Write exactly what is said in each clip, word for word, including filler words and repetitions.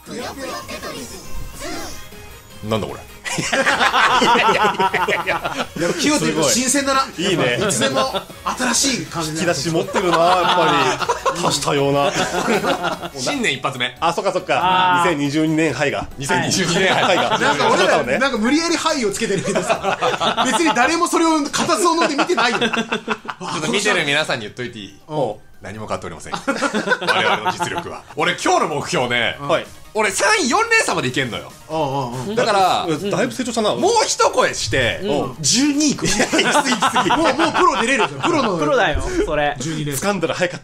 なんだこれ。 いやキヨっていうか新鮮だな。 いいね。 いつでも新しい感じ。 引き出し持ってるな、やっぱり。多種多様な。 新年一発目。 あ、そっかそっか。にせんにじゅうにねん杯が。 にせんにじゅうにねん杯が。 なんか俺らなんか無理やり杯をつけてるけどさ、別に誰もそれを固唾を飲んで見てないよ。ちょっと見てる皆さんに言っといていい？何も変わっておりません。我々の実力は。俺今日の目標ね。はい。俺さんいよん連鎖までいけんのよ。だからだいぶ成長したな。 もう一声してじゅうにいく。いきすぎいきすぎ。 もうもうプロ出れるじゃん。プロのプロだよそれ。 じゅうに連掴んだら早かった。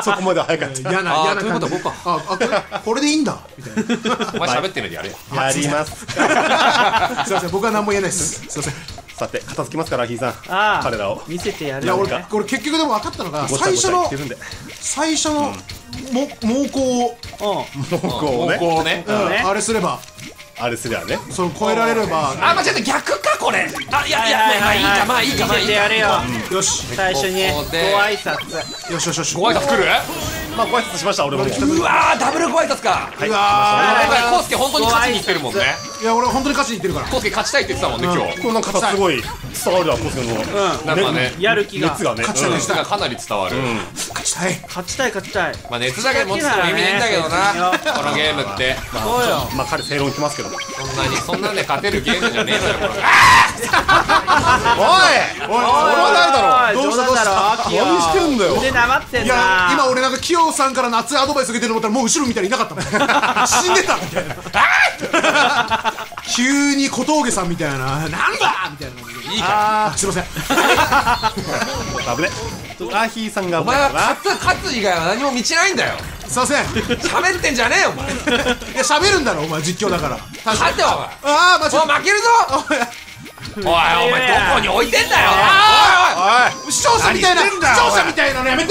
そこまでは早かった。 嫌な嫌な。 ということは僕はあこれでいいんだみたいな。 お前喋ってるでやれ。 やります。 すいません僕は何も言えないです。すいません。 さて片付きますからヒーさん。彼らを見せてやる。 いや俺これ結局でも分かったのが最初の最初の猛攻を猛攻をね。 猛攻をね。 あれすれば。 あれすりゃね。 その超えられれば。 あ、まあちょっと逆かこれ。あ、いやいやまあいいかまあいいかまあいいか。 やれよ。 よし。 最初にご挨拶。 よしよしよし。 ご挨拶来る？ まあご挨拶しました俺も。 うわーダブルご挨拶か。 うわー。コウスケ本当に勝ちにいってるもんね。 いや俺本当に勝ちにいってるから。 コウスケ勝ちたいって言ってたもんね今日。 この方すごい伝わるわコウスケの。 なんかねやる気が。 熱がね。 熱がかなり伝わる。 勝ちたい。 勝ちたい勝ちたい。 まあ熱だけ持つの意味ねえんだけどな。このゲームって。 そうよ。 まあ彼正論きますけど。 そんなにそんなんで勝てるゲームじゃねえのよこれ。 おいおいそれはないだろ。 どうしたどうした。 何してんだよ。 腕なまってんな。 いや今俺なんかキヨさんから熱いアドバイス受けてると思ったらもう後ろ見たらいなかったもん。死んでたみたいな。急に小峠さんみたいななんだみたいな。 いいか。 すいません。 危ね。アヒーさんがお前は勝つ勝つ以外は何も道ないんだよ。 すいません。 喋ってんじゃねえよお前。 いや喋るんだろお前実況だから。 勝てよお前。 ああ間違もう負けるぞ。おいお前どこに置いてんだよ。 おいおい視聴者みたいな視聴者みたいなのやめて。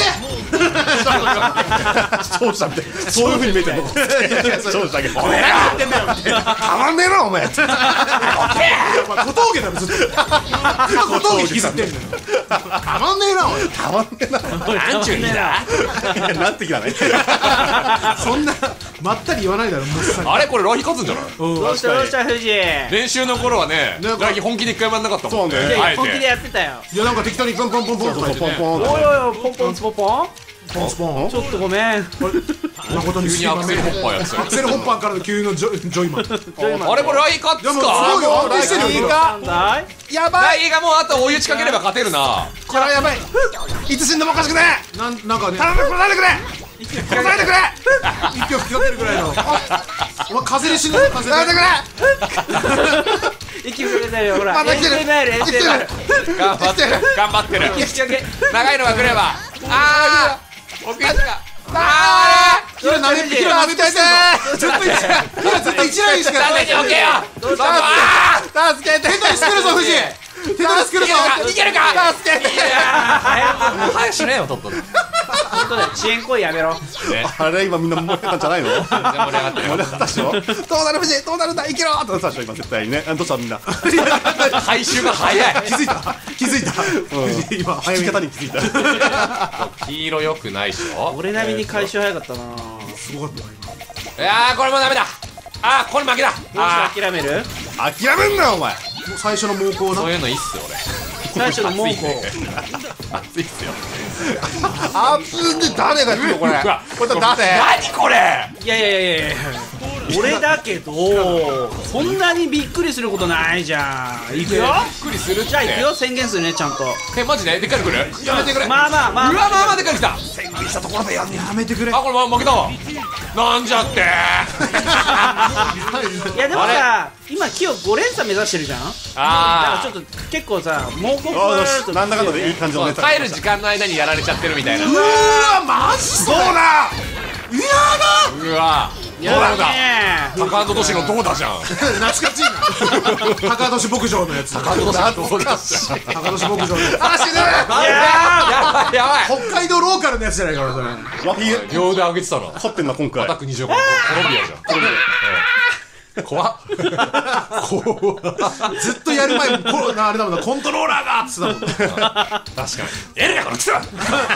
視聴者みたいそういう風に見えてるの。視聴者だけお前何言ってんだよみたいな。 たまんねえなお前。 小峠だろずっと。小峠引きずってんだよ。たまんねえなおい。 たまんねえな。 なんちゅう日だ。 なんて日だね。 そんなまったり言わないだろ。 あれこれラヒ勝つんじゃない？ どうしたどうした富士。 練習の頃はねラヒ本気で一回もやんなかったもんね。 本気でやってたよ。 いやなんか適当にポンポンポンポンとか言ってね。 おいおいポンポンポンポン。 ポンスポン。 ちょっとごめん。 誠に急にアクセルホッパーやってた。 アクセルホッパーからの急のジョジョイマン。 あれこれラヒ勝つか？ すごいよ安定してるよ。 なんだい？ やばい。ラヒがもうあと追い打ちかければ勝てるな。 これはやばい。いつ死んでもおかしくねえ。なんなんかね。頼む殺さないでくれ。殺さないでくれ。一票吹きかけるぐらいの。お前風で死ぬぞ風で。やめてくれ。 息吹かけてるよほら。 また来てる。 頑張ってる頑張ってる頑張ってる。 息吹きかけ。 長いのが来れば。ああ。お悔しか。ああ。 キラなめキラなめてて。ずっとキラずっと一ラインしか。 ダメに置けよ。 どうしたああ。助けて。 テトリス来るぞ富士。テトリス来るぞ。 いけるか。助けて。早くしねえよとっと。 本当だよ遅延行為やめろ。 あれ今みんな盛り上がったんじゃないの？ 盛り上がってる。 盛り上がったでしょ？どうなる富士どうなるんだいけろって言ったでしょ今絶対にね。どうしたみんな。 回収が早い。 気づいた気づいた。富士今早い方に気づいた。 黄色良くないでしょ？ 俺並みに回収早かったな。 すごかったな今。 いやーこれもダメだ。あーこれ負けだ。 どうして諦める？ 諦めんなお前。 最初の猛攻な。 そういうのいいっすよ俺。 最初の猛攻。 熱いっすよ。 熱んで誰が来るのこれ。これ誰？ 何これ。 いやいやいやいや俺だけどそんなにびっくりすることないじゃん。いくよ。 びっくりするって。 じゃあいくよ宣言するねちゃんと。 えマジででっかいの来る？やめてくれ。 まあまあまあうわまあまあでっかいの来た。 宣言したところでやんね。 やめてくれ。 あこれ負けたわ。なんじゃって。 いやでもさ今キヨご連鎖目指してるじゃん。 ああ。 だからちょっと結構さ猛攻加えるとなんだかんだでいい感じのネタ。 帰る時間の間にやられちゃってるみたいな。 うわマジそうだ。いやだ。 うわいやだね高安都市のどうだじゃん。 懐かしいな。高年牧場のやつ。 高安都市のどうだじゃん。 高年牧場のやつ。 あ死ぬ。やばいやばい。 北海道ローカルのやつじゃないからそれ。 両腕上げてたの。 勝ってんな今回。 アタックにじゅうごコロンビアじゃん。コロンビア。怖っ。 ずっとやる前にコロナあれだもんなコントローラーがっつってたもん。 確かに。エレガから来た。なん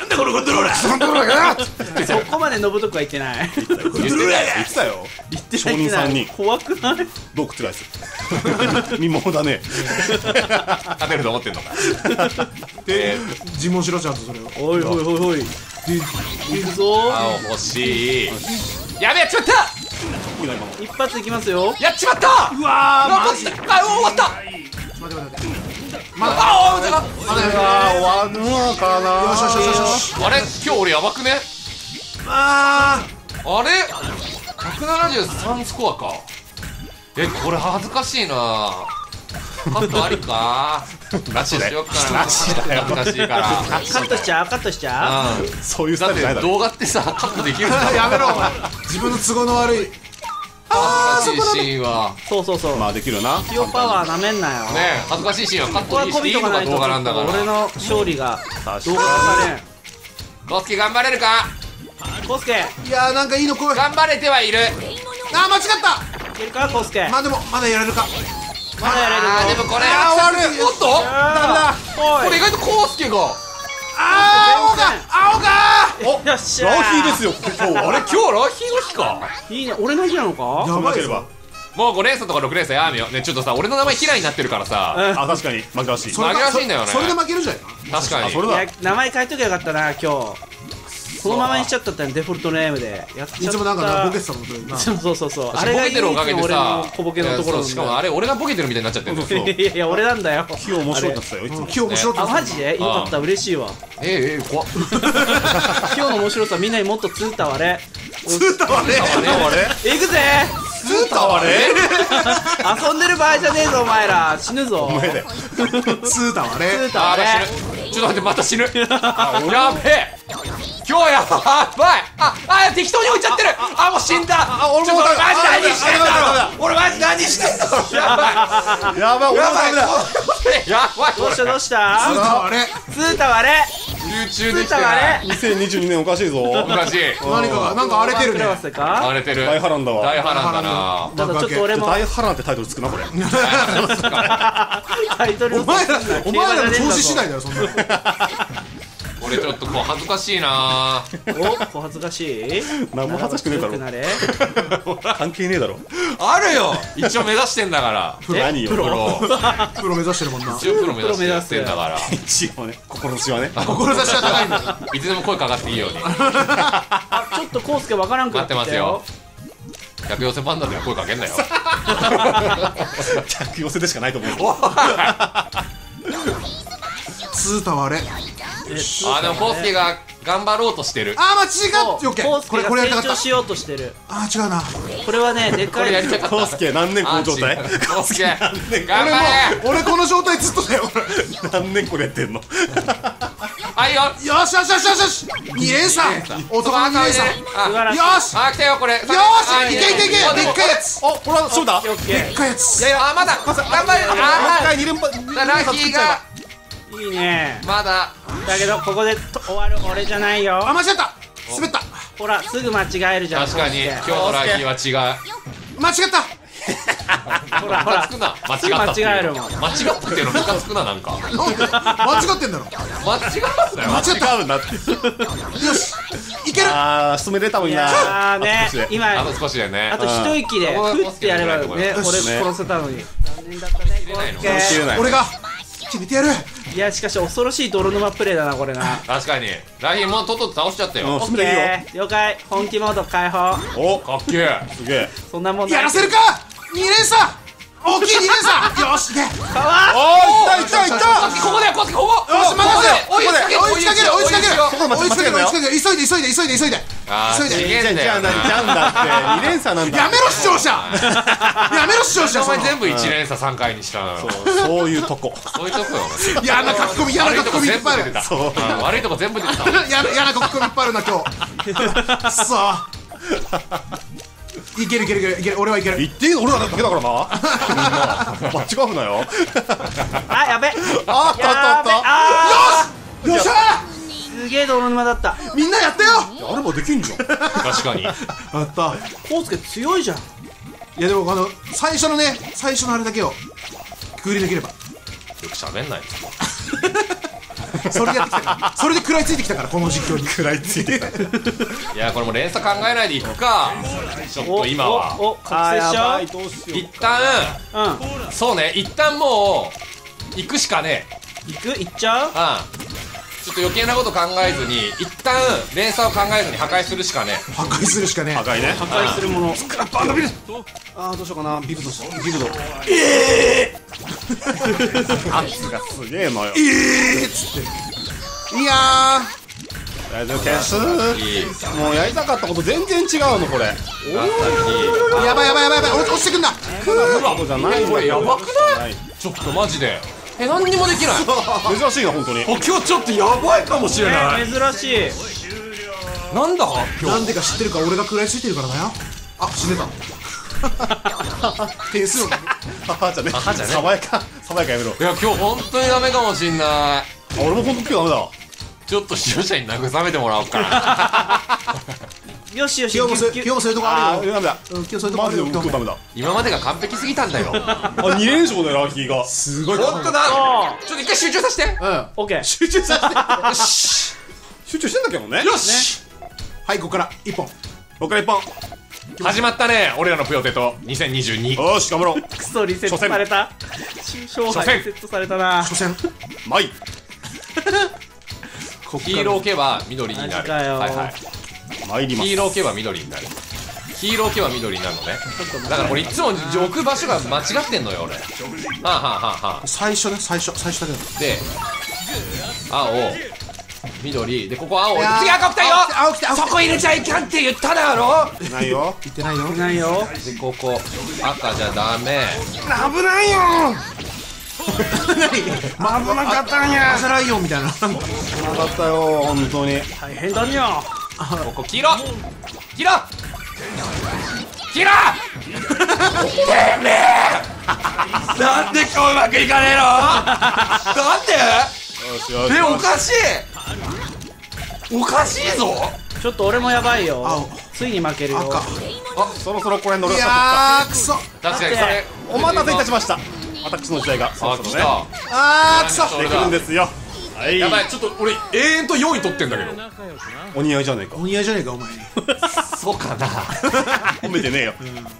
なんだこのコントローラーコントローラーそこまでのぶとくは言ってない。 言ってたよ言ってたよ。 言って証ない言ってない人さんに怖くない？ どう覆す見ものだね。 勝てると思ってんのか。 で尋問しろちゃんとそれを。 おいおいおいおい、いくぞ。 青欲しい。やべえ、やっちまった。 一発いきますよ。 やっちまった。 うわーあ、落ちた。あ、終わった。 待て待て待て。まだあ、終わっまだあー終わるのかな。 よしよしよしよし。 た。あれ、今日俺やばくね。 ああれ、ひゃくななじゅうさんスコアか。え、これ恥ずかしいな。カットありか。 なしだよ。 なしだよ。恥ずかしいから。 カットしちゃうカットしちゃう。 うん。 そういうスタだってイルじゃないだろ。 動画ってさ、カットできるんだろ。 やめろお前。自分の都合の悪い。 恥ずかしいシーンは。 そうそうそう。 まあできるな。 ピオパワーなめんなよ。 ねえ、恥ずかしいシーンはカッここはトしていいのか動画なんだから。 俺の勝利が確動画化されん。 コウスケ頑張れるか。 コウスケいやーなんかいいの来い。あ頑張れてはいる。 ー間違った。 いけるかコウスケ。 まあでもまだやれるか。 まだやれるぞ。 あー、でもこれ、 あー終わるおっとあーおいこれ意外とコウスケが。 あー青が青がおよっしゃー。 ラオヒーですよ今日は。 あれ、今日ラッキーの日か。 いいね、俺の日なのか。 やばいぞ。 なければ。 もうご連鎖とかろく連鎖やめようね。ちょっとさ、俺の名前嫌いになってるからさ。 あ確かに負けらしい。 それ負けらしいんだよねそれで負けるじゃないか。 確かに。 それだ。 いや名前変えときゃよかったな今日。そのままにしちゃったったね、デフォルトネームでやっちゃった。 いつもなんかなボケてたもんそれな。 そうそうそうそう。ああれがれボケてるおかげで俺さの小ボケのところなんだよ。 いやそうしかもあれ俺がボケてるみたいになっちゃってるんだよ。 いやいや俺なんだよ。 今日面白いなってたよいつも。 今日面白かあった。 マジでよかった、嬉しいわ。 ええええ怖っ。 今日の面白さみんなにもっとつったわれ。 ツータはね。 あれ？ いくぜ。 スーターはね。 遊んでる場合じゃねえぞお前ら、死ぬぞ。 お前だよ。 ツータはつね。 ーたわれ。 あー死ぬ。ちょっと待ってまた死ぬ。やべえ。今日やばい。ああ適当に置いちゃってる。あもう死んだ。 あ俺もちょっとマジ何してんだあろ。俺マジ何してんだろ。やばい。 やばい俺もダメだ。 やばい。 どうしたどうしツーた。 タはね。 つーたわれ。 集中できてつーたわない。 れ。 にせんにじゅうにねんおかしいぞ。 おかしい。 何かがなんか荒れてるね。 忘れわせか。 荒れてる。 大波乱だわ。 大波乱だな。 ただちょっと俺も大波乱ってタイトルつくなこれ。 タイトルお前らお前らの調子次第だよそんなの。 俺ちょっとこう恥ずかしいな。 お小恥ずかしい。 何も恥ずかしくねえだろ強くなれ。 関係ねえだろ。 あるよ。一応目指してんだから。 何よ。 プロ。 プロ目指してるもんな。 一応プロ目指してやってんだから。 一応ね志はね。 志は高いんだよ。 いつでも声かかっていいように。 あちょっとコウスケわからんくな待ってますよ。客寄せパンダでは声かけんなよ。 客寄せでしかないと思う。 ツータはね。 あでもコウスケが頑張ろうとしてる。 あー間違ってオッケー。 コウスケこれこれやりがたかった。 成長しようとしてる。 あー違うな。 これはねでっかい。 これやりたかった。 コウスケ何年この状態？ コウスケ頑俺張れ。 も俺この状態ずっとだよ。 何年これやってんの？ はいよ。 よしよしよしよしよし。二連鎖。男の二連鎖。 あ素晴らしい。 よし。 あ来たよこれ。よよし。いけいけいけ。でっかいやつ。 おこれはそうだ。 オッケでっかいやつ。 いやいやあまだ頑張れ。あ回二連覇。 ーラッキーがー。いいね。 まだ。 だけどここでと終わる俺じゃないよ。 あ間違った。滑った。 ほらすぐ間違えるじゃん。 確かに今日のラッキーは違う。 間違った。 ほらほらムカつくな。間違ったっていう間違えるもん。 間違ったっていうのムカつくななんか。 なんで間違ってんだろ。 間違ったよ。 間違った。 違うんだって。 よし。いける。 ああ進めれたもんいな。 やーね今あと少しだよね。 あと一息でうんふってやればねうん俺殺せたのに。残念だったねコウス切ケ。 れない俺が決めてやる。 いやしかし恐ろしい泥沼プレイだなこれな。 確かにラヒーもうとっとと倒しちゃったよ。 うんオッケー了解。本気モード開放。 おかっけえ。 すげえ。 そんなもんない。 やらせるか。二連鎖。大きい二連鎖。よし。いけ。よかわおーいったいったいった。 ここだよコウスケここ。 し任せよ。 追いつけ追いつける追いつけるここ追いつける間違えんなよ追いつける。急いで急いで急いで急いで。 あー急いで。 次元だよな。 じゃあ何じゃんだって二連鎖なんだ。 やめろ視聴者。やめろ視聴者。 お前その全部一連鎖三回にしたのよ。 そういうとこ。 そういうとこよ。 嫌な書き込み嫌な書き込みいっぱいある。 そう。うん悪いとこ全部出てた。 や嫌な書き込みいっぱいあるな今日。くそ。いけるいけるいけるいける。俺はいける。 言っていいの俺らだけだからな。間違うなよ。 あやべ。 あったあったあった。 あよっしゃーすげえ泥沼だった。 ー。みんなやったよ。 あれもできんじゃん。 確かに。 やった。 コウスケ強いじゃん。 いやでもあの最初のね最初のあれだけをくぐりできれば。 よく喋んない。 それでやってきたからそれで食らいついてきたからこの実況に食らいついてた。 いやこれもう連鎖考えないでいくか。ちょっと今はおお覚醒しちゃう。 どうしよう。 一旦うんそうね一旦もう行くしかねえ。 行く行っちゃう。 うんちょっと余計なこと考えずに一旦連鎖を考えずに破壊するしかね破壊するしかね破壊ね。 破壊するもの。 スクラップアンドビルド。ああどうしようかな。ビルドしビルド。圧がすげえのよ。 ええっつっていや大丈夫消す。 いいもうやりたかったこと全然違うのこれ。 あーやばいやばいやばいやばい落ちてくんだことじゃないこれやばくなないいちょっとマジでえ何にもできない珍しいな本当に。 あ今日ちょっとやばいかもしれない珍しい。 なんだ今日なんでか知ってるか俺が食らいついてるからだよあ死んでた点数を母じゃね母じゃね爽やか爽やかやめろ。 いや今日本当にダメかもしんないあ俺も本当に今日ダメだ。 ちょっと視聴者に慰めてもらおうかなよしよし。 今日もそう今日もそういうとこああるよーダメだ。 うん今日そういうとこマジであるよ今日ダメだ。 今までが完璧すぎたんだよあに連勝だよラッキーが。 すごい本当だあちょっと一回集中させてうんオッケー。 集中させて。 よし集中してんだけどね。 よしはいここから一本僕から一本。 始まったね俺らのぷよテとにせんにじゅうによーし頑張ろう。 クソリセットされた。勝敗リセットされたな。 初戦マイ黄色を置けば緑になるマジかよはいはい参ります。 黄色を置けば緑になる黄色を置けば緑になるのねだから俺いつも置く場所が間違ってんのよ俺はあはあはあはあ最初ね最初最初だけだで青緑でここ青いやー次赤来たよ青来た青来たそこ入れちゃいかんって言っただろないよ。 言ってないよないよ。 でここ赤じゃダメ危ないよ。 危なかったんや朝ライオンみたいな危なかったよ本当に。 大変だにゃ。 ここ黄色黄色黄色てめえなんで今日うまくいかねえのなんでよしよしえよし。 おかしいおかしいぞちょっと俺もやばいよ青。 ついに負けるよ。 赤あそろそろこれ乗いらさやーくそ確かにそれお待たせいたしました。私の時代がそろあ来そろねたあーくそそれできるんですよ。はいやばいちょっと俺永遠とよんい取ってんだけどお似合いじゃねえか。 お似合いじゃねえかお前にそうかな褒めてねえよ。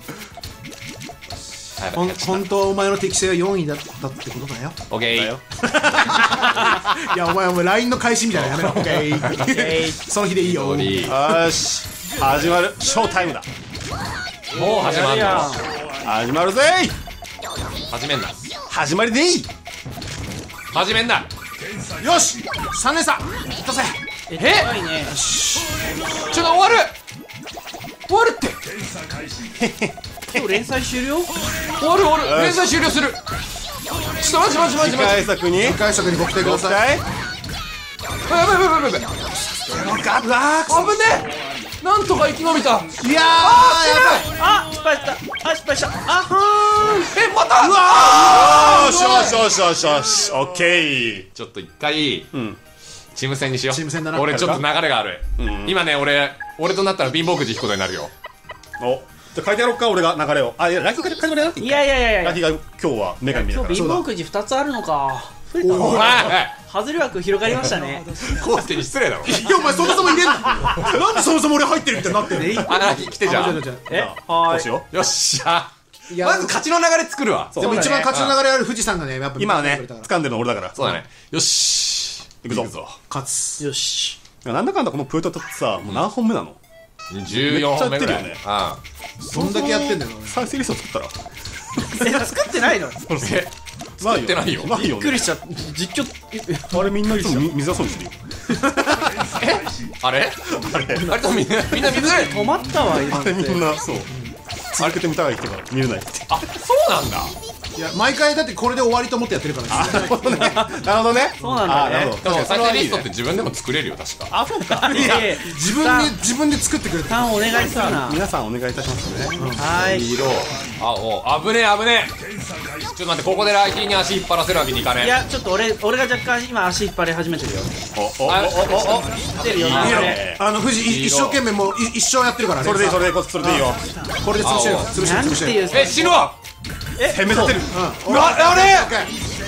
ほん本当はお前の適性はよんいだったってことだよオッケーだよ。 いやお前お前 ライン の開始みたいなのやめろオッケーその日でいいよ緑よーし始まるショータイムだ。 もう始まるやの始まるぜ始めんな始まりでいい。 始めんなよしさんねん差いったぜえやばいね。 ちょっと終わる終わるって今日連載終了。 終わる終わる連載終了するちょっとマジマジマジ次マジ回作に次回作にご期待くご期ださい待。 やばいやばいやばいやばいやばいうわー危ねえなんとか生き延びたいやーやあ失敗した。あ失敗した。あはえまたうわよしよしよしよしよしオッケー。 ちょっと一回うんチーム戦にしようチーム戦だな俺ちょっと流れがあるうん今ね俺俺となったら貧乏くじ引くことになるよおじゃあ書いてやろうか俺が流れを。あいやラッキー書いてもらえな。 ー。いやいやいやいやラッキ。ーが今日は女神見るから。 今日貧乏くじふたつあるのか。増えたおいの。 おい外れ枠広がりましたね。 コースケに失礼だろばいいやお前そもそも入れんななんでそもそも俺入ってるみたいになってんのあ来てじゃんあ違う違う違うえどはーい。 うしよよっしゃいやまず勝ちの流れ作るわそうでも一番勝ちの流れある富士山がねやっぱう。今はね見てくれたから掴んでるの俺だから。 そうだねよし行くぞ勝つよし。 なんだかんだこのプヨトってさもう何本目なの。 じゅうよんほんめぐらいめっちゃそんだけやってんだよ再生リスト作ったらえ作ってないの。 え作ってないよないよね。 びっくりしちゃった。実況。 あれみんないつもみ水遊びしてるよ。 あれあれあれとみんなみんな見づらい止まったわ今あれみんなそう続けてみたい人が見れないって。 あそうなんだいや毎回だってこれで終わりと思ってやってるからなるほどね。なるほどね。 そうなんだねあなるほどでも再生リストっ確かにそれはいいねて自分でも作れるよ確かあそうか。 いやいや自分で自分で作ってくれてターンお願いするな。 皆さんお願いいたしますね。 はい。 色青危ねえ危ねえちょっと待ってここでライティに足引っ張らせるわけにいかねえいやちょっと俺俺が若干今足引っ張り始めてるよ。 おおおおあおお。 来てるよいいな。 ねこれあの富士い一生懸命もうい一生やってるからねそれでいいそれでいいそれでいいよ。 これで潰してる青潰してなんる潰してるていうえ死ぬわ攻め立てる。 うんうわあれオッケー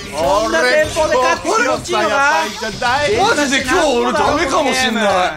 そんなテンポで勝って気持ちいいのか。 マジで今日俺ダメかもしんない。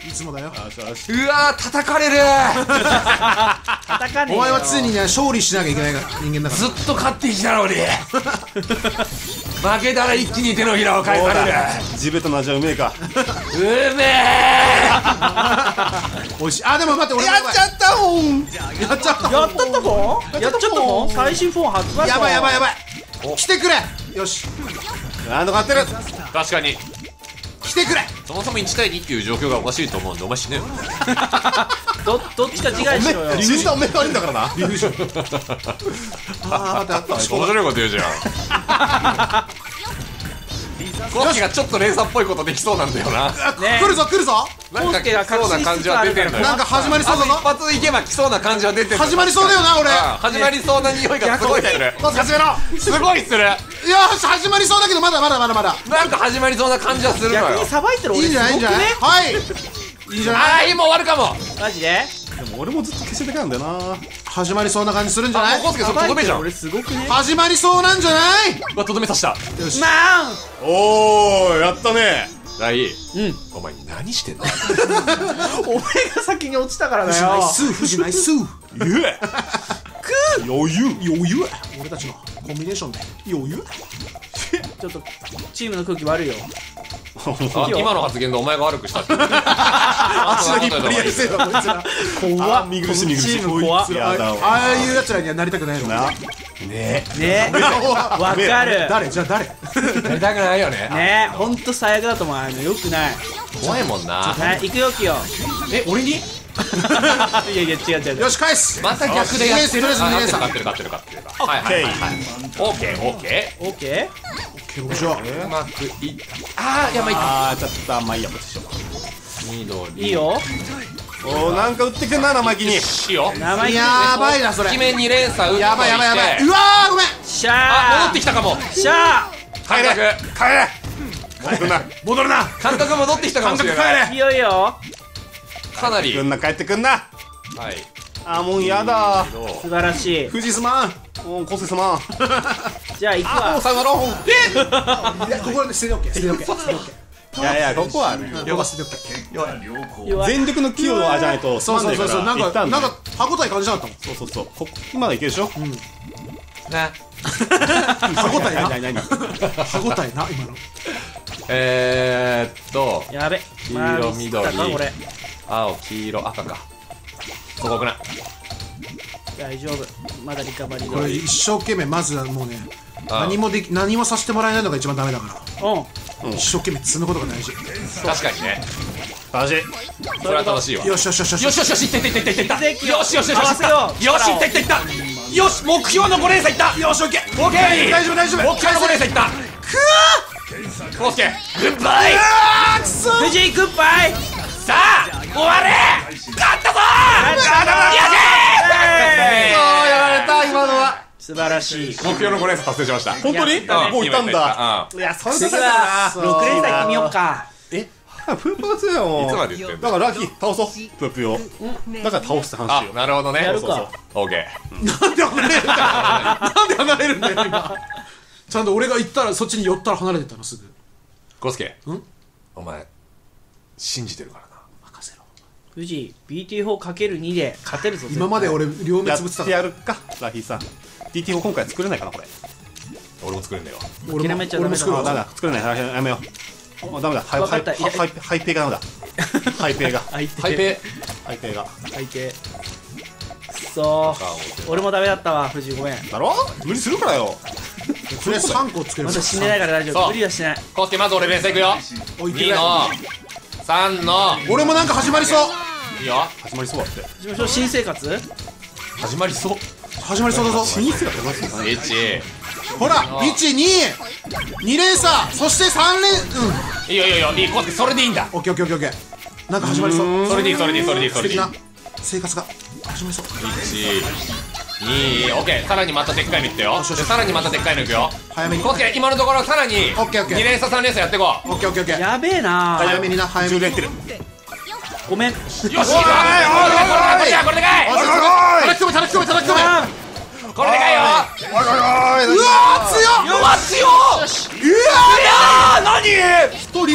いつもだよ。 うわー叩かれる叩かねえよ。 お前は常にね勝利しなきゃいけない人間だから。 ずっと勝ってきたのに負けたら一気に手のひらを返される。 地べたの味はうめえか。 うめえおいしい。あでも待って俺やっちゃったもん。 やっちゃったやったったもん。やっちゃったもん。最新フォン発売。 やばいやばいやばい。来てくれ。よしなんとかってる。 確かに来てくれ。 そもそもいちたいにっていう状況がおかしいと思うんでお前死ねよ。 どどっちか違いしろよ。 理不尽なおめえ悪いんだからな。 理不尽。ああ待って。 面白いこと言うじゃん。コウスケがちょっとレーサーっぽいことできそうなんだよな。 ね来るぞ来るぞ。 なんか来そうな感じは出てんのよ。 なんか始まりそうだぞ。 一発いけば来そうな感じは出てる。 始まりそうだよな俺。 始まりそうな匂いがすごいする。 まず始めろ。 すごいする。 よし始まりそうだけどまだまだまだまだ。 なんか始まりそうな感じはするのよ逆に。さばいてる俺いいんじゃないいいんじゃない。はいいいんじゃない。 ああ、今終わるかも。 マジで。 でも俺もずっと消してたからんだよな。 始まりそうな感じするんじゃなあ、 い。 コウスケそれとどめじゃん。 俺すごくね。 始まりそうなんじゃない。 うわ、とどめさした。 よしまん。 おーやったね。 ライ、 うん。 お前何してんの。 お前が先に落ちたからだ藤ナイよ。 ス藤ナイス。 ゆえ余裕余裕。俺たちのコンビネーションで余裕。 ちょっとチームの空気悪いよ。 あ、今の発言でお前が悪くしたって。 足の引っ張り合いしてるわこいつら。 怖っ。 見苦しい見苦しい。 チーム怖っこいつやだわ。 ああいうやつらにはなりたくないの。 なねね。わかる。 誰じゃあ誰。 やりたくないよね。 ね、ほんと最悪だと思う。あのよくない。 怖いもんな。 はい、行くよキヨ。 え、俺にいやいや違う違う違う。 よし返す。 また逆でやってる。 とりあえずあ、 とりあえず勝ってる勝ってる勝ってる勝ってる。はいはいはいはい。オッケーオッケオッケ結構じゃあー。うまくいっ。あー、やばい。 あーちょっとまあいいやこっちしよ緑。 ー。いいよ。 う。おーなんか打ってくんな生意気に。 いいよ。 名前やばいなそれ。 決めに連鎖打っといて。 やばいやばいやばい。うわーごめん。 しゃあ、 ー。 戻ってきたかも。 しゃ監督。 帰れ帰ってくんな。 戻るな。 監督戻ってきたかもしれない。 ー。いいよいいよ。 かなり。 くんな帰ってくんな。 はい。 あーもうやだ。 素晴らしい。 富士すまん。うんこせすまん。 じゃあ行くわ。 さよなら。 いやここで捨ててオッケー捨ててオッケー捨ててオッケー。 いやいやここはねここは捨ててオッケー。 弱い。 全力の器用なじゃないとそうそうそうそうなんかなんか歯応え感じなかったもん。 そうそうそうこ今のいけるでしょ。 な。 歯応えな。 何何何。 歯応えな今の。 えーっと。 やべ。 黄色まあミスったか緑俺。 青、黄色、赤か。すごくない。 大丈夫。まだリカバリーこれだ。 一生懸命まずはもうねああ何もでき何もさせてもらえないのが一番ダメだからうん。 一生懸命積むことが大事。 確かにね。 楽しい。 それは楽しいわ。 よしよしよしよしよしよしよし、いったいったいったいったいった。 奇跡をよしよしよし、 合わせようよし、いったいったいった。よし、目標のご連鎖いった。 よしオッケー。 オッケー。 大丈夫大丈夫。 目標のご連鎖いった。くー。コウスケ、グッバイ。 あーくそ。 藤井グッバイ。 さあ、終われ。勝ったぞー。 勝ったよしあーやられた今のは。 素晴らしい。 目標のご連鎖達成しました。 本当にやったねもういたんだ。 うん。 いやそんな次さだはな。 六連鎖行ってみようか。 プープーですよ。 いつまで言ってんの。 だからラッキー倒そうプープーを。だから倒すって話あ、 よ。 なるほどね。 やるかそうそうそう。オッケなんで離れるんだよ。なんで離れるんだよ今。ちゃんと俺が行ったらそっちに寄ったら離れてったのすぐ。 ー。コウスケ。 ん？ お前信じてるからな。 任せろ。 藤井 ビーティーフォーかけるに で勝てるぞ。 今まで俺両目やってつぶってたから。 やるかラヒーさん。ディーティー を今回作れないかなこれ。 俺も作るんだよ。 俺諦めちゃダメだも俺も作るあダメわ。 だ作れないやめよう。もうダメだハイハイわかったいやハイハイペイがダメだ。ハイペイが相手ハイペハイペイが相手くそー。俺もダメだったわ藤井ごめん。 だろ。無理するからよ。 とりあえずさんこ作るまだ死んでないから大丈夫。 そう無理はしない。 コウスケ、まず俺連鎖いくよ。に置いてくれ。 のさんの俺もなんか始まりそう。 いいよ。 始まりそうだって。 行きましょう。新生活。 始まりそう。 始まりそうだぞ。 新生活マジで。 いち。 ほらいちにに連鎖そしてさん連うんいいよいいよいいよ。いい、コウスケ、それでいいんだ。 オッケーオッケーオッケーオッケー。なんか始まりそう。 それでいいそれでいいそれでいいそれでいい。 素敵な生活が始まりそう。 いち、に、オッケー。さらにまたでっかいのいったよ。 よしよしでさらにまたでっかいのいくよ。 早めに。 コウスケ、今のところさらにオッケーオッケーに連鎖さん連鎖やっていこう。 オッケーオッケーオッケー。 やべえなー。 早めにな早めに。 充電ってる。 ごめん。 よし、いいぞ。これこれこれこれでかい。 おいおいおい叩き込め叩き込め叩き込め。 あこれでかいよ。 おいおいおい。 うわー強っ。 うわ、強っ。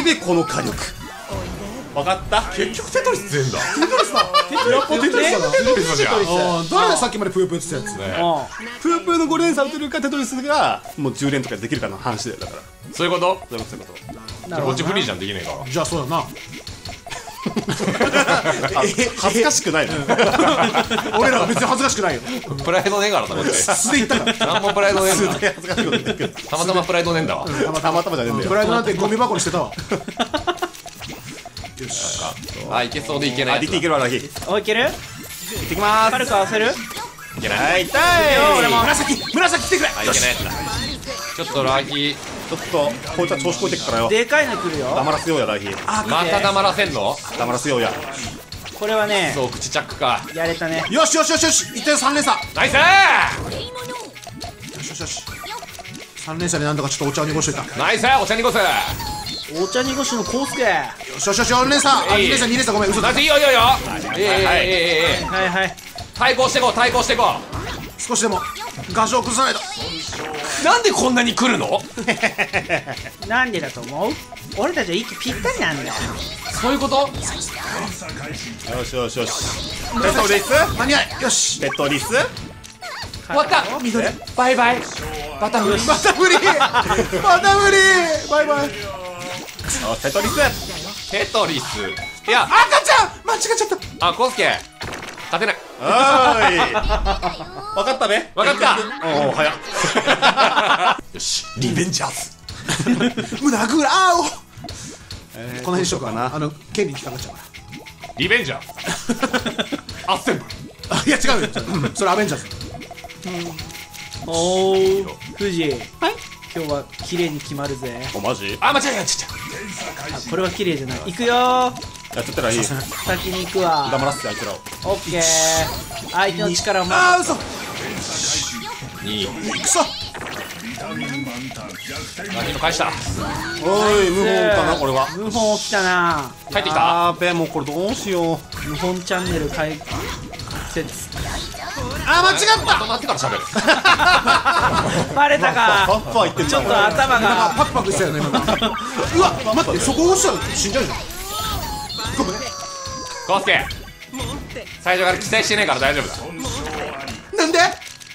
べこの火力。分かった。 結局テトリス強いんだ。 テトリスだ。やっぱテトリスだな。 テトリスじゃん。 誰ださっきまでぷよぷよって言ってたやつ。 ぷよぷよのご連鎖打てるかテトリスがもうじゅう連とかできるかの話だよ。だからそういうこと。 そういうことそういうことこっちフリーじゃんできねえから。 じゃあそうだな。 恥ずかしくないの。 俺らは別に恥ずかしくないよ。 プライドねえからなこっち。 素で言ったから。 なんもプライドねえんだ。 恥ずかしいこと言ってるけどたまたまプライドねえんだわ。 たまたまじゃねえんだよ。 プライドなんてゴミ箱にしてたわ。 よし。あ、いけそうでいけない。 あ、ディティいけるわラヒ。 おいける。 行ってきまーす。 軽く合わせる。 いけない。 はい、痛い。 俺も紫紫来てくれ。 あ、いけないやつだ。ちょっとラヒ。 ちょっとこいつは調子こいてくからよ。 でかいの来るよ。 黙らせようやラヒ。 また黙らせんの。 黙らせようや。 これはね、 そう口チャックか。 やれたね。 よしよしよしよし。一点三連鎖。 ナイスよしよしよし。三連鎖でなんとかちょっとお茶を濁しといた。 ナイスお茶濁す。 お茶濁しのコウスケ。 よしよしよし。四連鎖。あ、二連鎖二連鎖ごめん嘘だ。 ナイスいいよいいよいいよ。ええええええ。 はいはい。 対抗してこう対抗してこ少しでも画像を崩さないと。 う。なんでこんなに来るの。 なんでだと思う。俺たちは息ぴったりなんだよ。 そういうこと。 よしよしよし。テトリス。 間に合い。よし。 テトリス。 終わった。 緑。 バイバイ。バタフリ。 また無理。また無理。バイバイ。 テトリス。 テトリス。いや、 赤ちゃん間違っちゃった。 あ、コウスケ勝てない。 おーい。分かったべ。 分かった。 おお早っ。 よし、リベンジャーズ。 胸ぐらを。この辺にしようかな。あの権利に引っかかっちゃうから。 リベンジャーズ。アッセンブル。 あ、いや違うよ。それアベンジャーズ。 おー、富士。はい。今日は綺麗に決まるぜ。 おマジ。 あ、間違えた。ちっちゃ。 あ、これは綺麗じゃない。行くよー。 やっちゃったらいい。 先に行くわ。 黙らせてあいつらを。 オッケー。相手の力をも。 あー嘘。 に。 くそ。 何の返した。 おい無本かなこれは。 無本起きたな。 帰ってきた。 やーべもうこれどうしよう。 無本チャンネル開設。 あ、間違った。 止まってから喋る。 バレたパか。 ッパ言ってんちょっとあ頭あ、 が。 パクパクしたよね今。うわ、待ってそこ落ちたら死んじゃうじゃん。ごめん。 コウスケ最初から期待してねえから大丈夫だ。 なんで？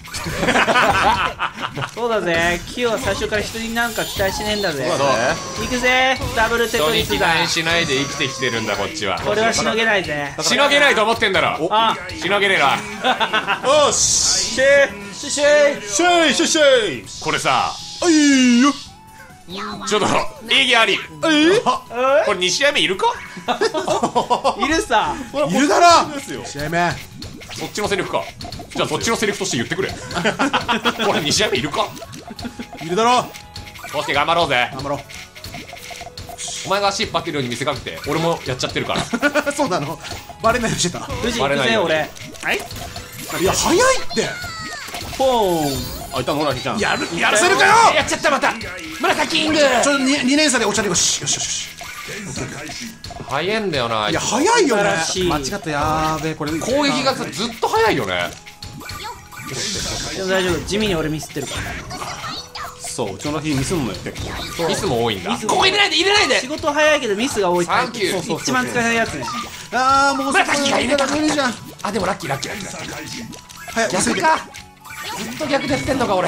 そうだぜ。キヨは最初から人になんか期待しねえんだぜ。 そう行くぜ。ダブルテト人に期リスだ。 待しないで生きてきてるんだこっちは。 これはしのげないぜ。 しのげないと思ってんだろ。 あ、 しのげねえな。 よし。 シェーシェシェシェイシェイシェイ。 これさあいよ。 ちょっと意義あり。 えこれに試合目いるか。 いるさ。 いるだろ。 ですよ。 試合目。 そっちのセリフか。じゃあそっちのセリフとして言ってくれ。これに試合目いるか。 いるだろ。 コウスケ頑張ろうぜ。 頑張ろお前が足引っ張ってるように見せかけて俺もやっちゃってるから。 う。そうなの。バレないようにしてた。 富士行くぜ俺。はい。 いや早いって。 ポーン。 あいたのラヒちゃん。 やるやらせるかよ。 やっちゃったまた。紫キング。 ちょっとに二連鎖でお茶でよしよしよし。 早いんだよな。 いや早いよね。 素晴らしい。 間違ったやーべこれ。 攻撃がずっと早いよね。 でも大丈夫。地味に俺ミスってるから。 そううちのラヒミスんのよ結構。 ミスも多いんだ。 ミスここ入れないで入れないで。 仕事早いけどミスが多い。 サンキューそうそう一番使えないやつね。 ああもう紫が入れた無理じゃん。 あでもラッキーラッキーラッキーラッキー。 早い急いで。 逆か。ずっと逆でやってんのか俺。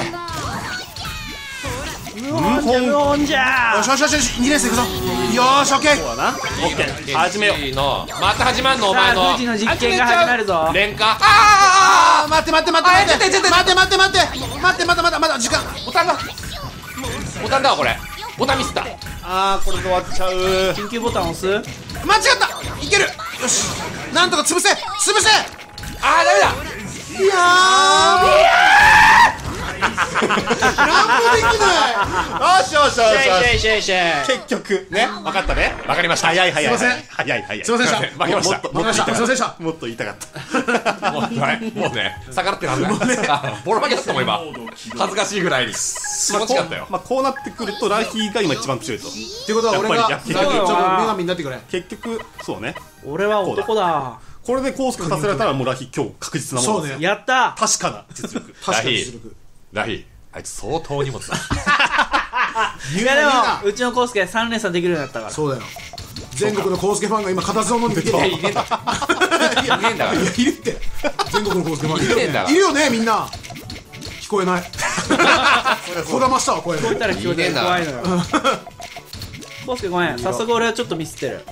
無本じゃ無本じゃよしよしよしよし二連鎖いくぞ。よーしオッケー。 そうだな。オッケー。始めよう。 のまた始まんのお前の。 さあ富士の実験が始まるぞ。 連火。ああー待って待って待って待ってあちょっとちょっと待って待って待って待って待って待って待って時間。 あボタンだ。ボタンだわこれ。ボタンミスった。 あーこれで終わっちゃう。 緊急ボタン押す。 間違ったいける。よしなんとか潰せ潰せ。 あーダメだ。 いやーなんもできない。 よしよしよしよし。 シェイシェイ。 結局ね分かったね。 わかりました。 早い早い。 すいません早い早い。 すいませんでした。 負けました。 もっともっと言いたかった。 すいませんでしたもっと言いたかった。 もうはいもうね逆らってなんだよ。ボロ負けだったもん今。恥ずかしいぐらいに気持ちかったよ。 まあこうなってくるとラヒが今一番強いと。 っていうことは俺がやっぱりちょっと女神になってくれ。 結局そうね。 俺は男だ。 これでコース勝たせられたらもうラヒ今日確実なものです。 そうね。 やった。 確かな実力。 確かに実力。 ラヒあいつ相当荷物だ。 いやでもうちのコウスケさん連鎖できるようになったから。 そうだよ。全国のコウスケファンが今固唾を飲んで見てる。 いねえんだいねえんだからいやいるって全国のコウスケファンいるんだからいるよねみんな。聞こえないこだましたわ声。 聞こえたら聞こえたら怖いのよ。コウスケごめん、早速俺はちょっとミスってる。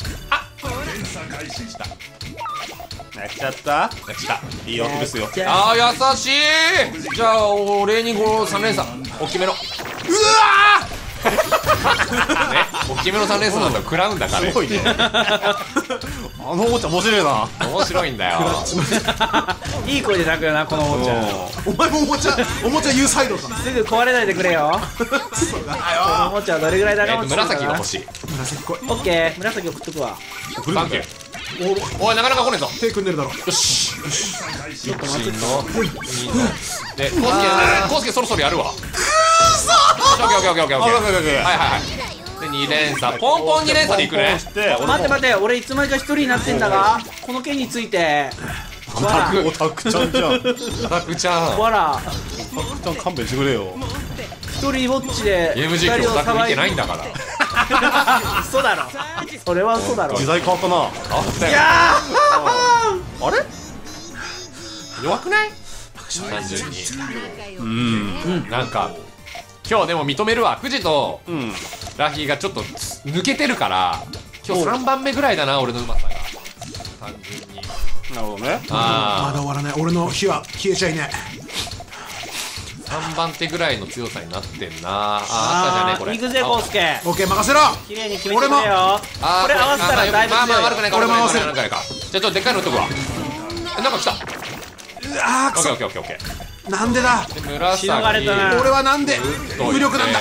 やっちゃったやっちゃっいい音ですよ。 じゃあたあー優しい。じゃあ俺にこうさん連鎖大きめのうわね大きめのさん連鎖なんだ食らうんだからすごいねあのおもちゃ面白いな。 面白いんだよ。 いい声で泣くよなこのおもちゃ。 ーお前もおもちゃおもちゃユーサイドか。 すぐ壊れないでくれよ。このおもちゃはどれぐらいえっと長持ちするかな。 紫が欲しい。 紫来い。 オッケー、紫送っとくわ。 サンキュー。おいなかなか来ねえぞ。 手組んでるだろ。 よし。ちょっと待っての。で、コウスケ、コウスケそろそろやるわ。くーそ。オッケーオッケーオッケーオッケーオッケー。はいはいはい。で二連鎖、ポンポン二連鎖でいくね。 待って待って、俺いつまでか一人になってんだが、この件について。 オタクオタクちゃんじゃん。 オタクちゃん。 わら、 オタクちゃん勘弁してくれよ。 一人ぼっちでゲーム実況オタク見てないんだから。 嘘だろ。それは嘘だろ。 時代変わったな。 あ、 いやあれ弱くない？単純に。 うんなんか今日でも認めるわ。藤とうんラヒーがちょっと抜けてるから今日さんばんめぐらいだな俺のうまさが。単純に。 なるほどね。 まあだ終わらない俺の火は消えちゃいねあさんばん手ぐらいの強さになってんな。あああったじゃねこれ。 行くぜコウスケ。 オッケー任せろ。 綺麗に決めてくれよ。これあー合わせたらだいぶまあまあ悪くないか俺も合わせる悪くないか。じゃあちょっとでっかいの打っとくわ。えなんか来た。 あーくそオッケーオッケーオッケーオッケー。 なんでだ。 で紫しのがれたな俺はなんで無力なんだ。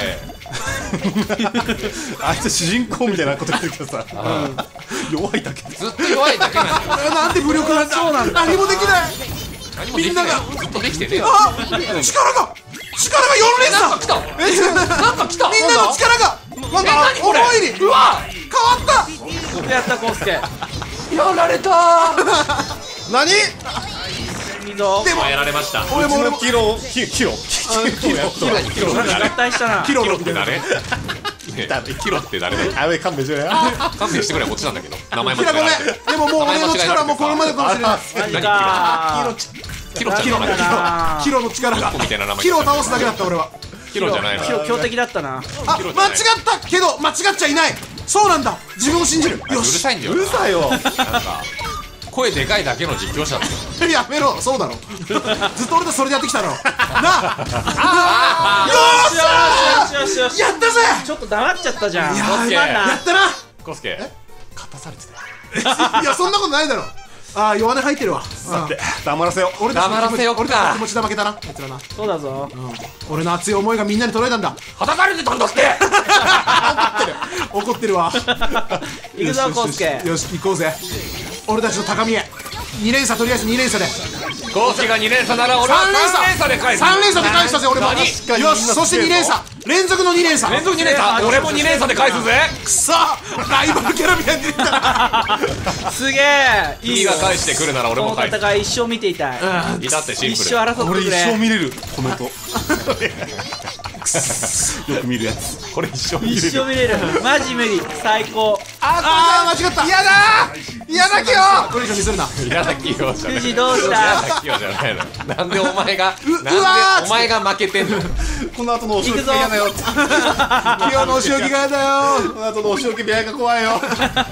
あいつ主人公みたいなこと言ってるけどさ、弱いだけで。 ずっと弱いだけなんだよ。 俺はなんで無力なんだ。そうなんだ。何もできない。 何もできてない。ずっとできてねえよ。 あ力が力がよん連なんか来鎖。 た。 え違うなんか来た。 みんなの力がなんだ何これ。 思いにうわ。 変わった。 よくやったコウスケ。 やられた。 何？ いいぞ。 でもまあやられました。 俺も俺もキロキキロキロやっとる。 キロって誰？ 合体したな。 キロキロロみたいな。 って誰？ねキロって誰だよ。 あれ勘弁してくれ。 勘弁してくれこっちなんだけど。名前間キラごめん違えられてる。 でももう俺の力もこれまでかもしれない。 マジかキロちゃんの名前ー。 キロの力がキロみたいな名前キロを倒すだけだった俺は。 キロじゃないの。 今日強敵だったな。 あ間違ったけど間違っちゃいない。そうなんだ自分を信じる。 うるよしさいんだよ。 うるさいよ。 なんか声でかいだけの実況者だよ。 やめろそうだろずっと俺とそれでやってきたろなあよよしよしよしよし。 っしゃやったぜ。 ちょっと黙っちゃったじゃん。 いやーすまんなやったな。 コウスケ。 勝たされてた。 いやそんなことないだろ。あー弱音入ってるわ。 さて黙らせよ。 俺たちの黙らせよっか俺たちの気持ちで負けたなあいつらな。 そうだぞ。 俺の熱い思いがみんなに届いたんだ。 はたかれてたんだって。 怒ってるわ。 行くぞコウスケ。 よし行こうぜ俺たちの高みへ。に連鎖とりあえずに連鎖でコウスケがに連鎖なら俺はさん連さん連鎖で返す。 さん連鎖で返したぜ俺も。 何よしそしてに連鎖連続のに連鎖。 連続に連鎖。俺もに連鎖で返すぜ。 くそライバルキャラみたいに出てきたな。 すげえ。いいよ君が。返してくるなら俺このも返す。 戦い一生見ていたい。 いたってシンプル。 一生争って俺一くれ。 生見れるコメント。よく見るやつ。 これ一生見一生見れる。マジ無理。最高。 あー間違った。嫌だ嫌だきよこれ以上見せるな。 嫌な企業じゃない。 藤どうした嫌な企業じゃないの。なんでお前がううわーなんでお前が負けてんの。 この後のお仕置きが嫌だよ。 今日のお仕置きが嫌だよ。 この後のお仕置き部屋が怖いよ。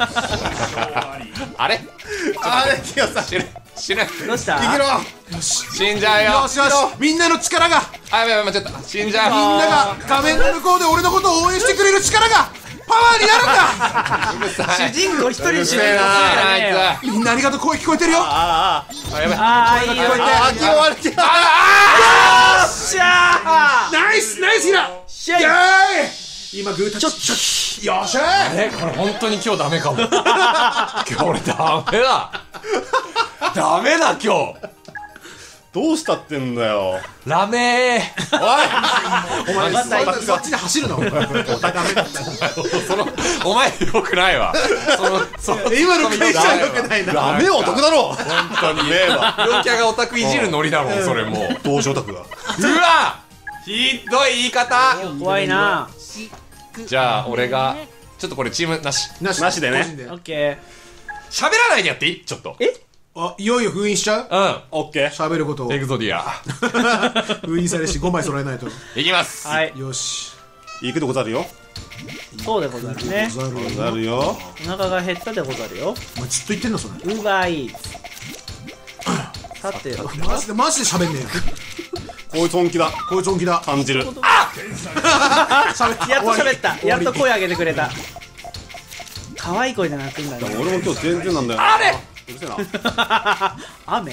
あれあれ気がさ。 死ぬ死ぬどうした？ 生きろ。 死んじゃうよ。 よしよしみんなの力があやばいやばい間違った死んじゃう。 みんなが画面の向こうで俺のことを応援してくれる力がパワーになるんだ。 うるさい。 主人公一人主人公すうるせえなあいつ。 みんなありがとう声聞こえてるよ。 ああやばい。 ああいいよ。よ聞こえてあ。あ気が悪い。 っしゃー。 ナイスナイスヒラシェイ。 イエーイ今グータッチよっしゃー。 えこれ本当に今日ダメかも。今日俺ダメだ。ダメだ今日。 どうしたってんだよ。 ラメー。 お前またそっちで走るの。 おいそのお前よくないわ。そのその今の会社よくないな。 ダメよお得だろ。 本当に。陽キャがオタクいじるノリだもんそれもう。 同情オタクが。 うわひどい言い方。 怖いな。 じゃあ俺がちょっとこれチームなしなしなしでね個人でオッケ喋らないでやっていいちょっとー。えあ、いよいよ封印しちゃううオッケー。 喋ることをんエグゾディア封印されるしごまい揃えないと。 いきますはい。 よし。 行くでござるよ。 そうでござるね。 ざるござるよ。 お腹が減ったでござるよ。 お前ずっと言ってんのそれ。 ウーバーイーツ。さて、 マジでマジで喋んねえよ。 こいつ本気だ。 こいつ本気だ。 感じる。 喋っやっと喋った。やっと声。 声上げてくれた。可愛い声で泣くんだね。 俺も今日全然なんだよ。 あれうるせえな。 雨。 違う。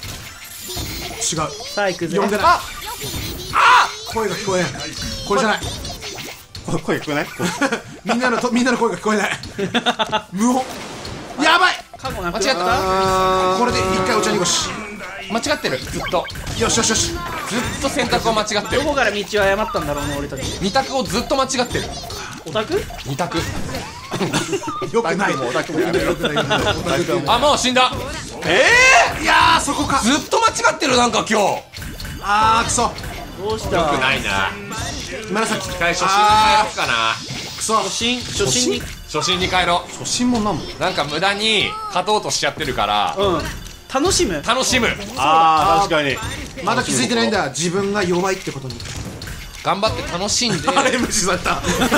さあ行くぜ。 呼んでない。声が聞こえない。これじゃない。 声声聞こえない？ みんなのとみんなの声が聞こえない。無音。やばい。 過去なく間違ったあこれで一回お茶にごし。 間違ってるずっとよしよしよし。 ずっと選択を間違ってるどこから道を誤ったんだろうね、俺たち。 二択をずっと間違ってるオタク二択よくない。 オタクもやめろ。 よくない。よくないオタクもあもう死んだえいやーそこか。 えずっと間違ってるなんか今日あーくそ。 どうしたよくないな紫。 一回初心に帰ろうかなくそ。 初心、初心に。 初心に帰ろ初心もなんも。 うなんか無駄に勝とうとしちゃってるからうん。楽しむ。 楽しむああ確かに。 まだ気づいてないんだ。自分が弱いってことに。 頑張って楽しんであれ無視された。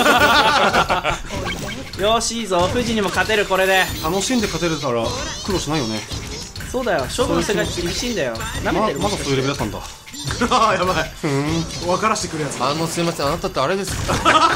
よし、いいぞ。富士にも勝てる、これで。 楽しんで勝てるから苦労しないよね。 そうだよ。勝負の世界厳しいんだよ。舐めてるもんままだそういうレベルだったんだ。 あーやばい。分からしてくるやつ。 あのすいませんあなたってあれですか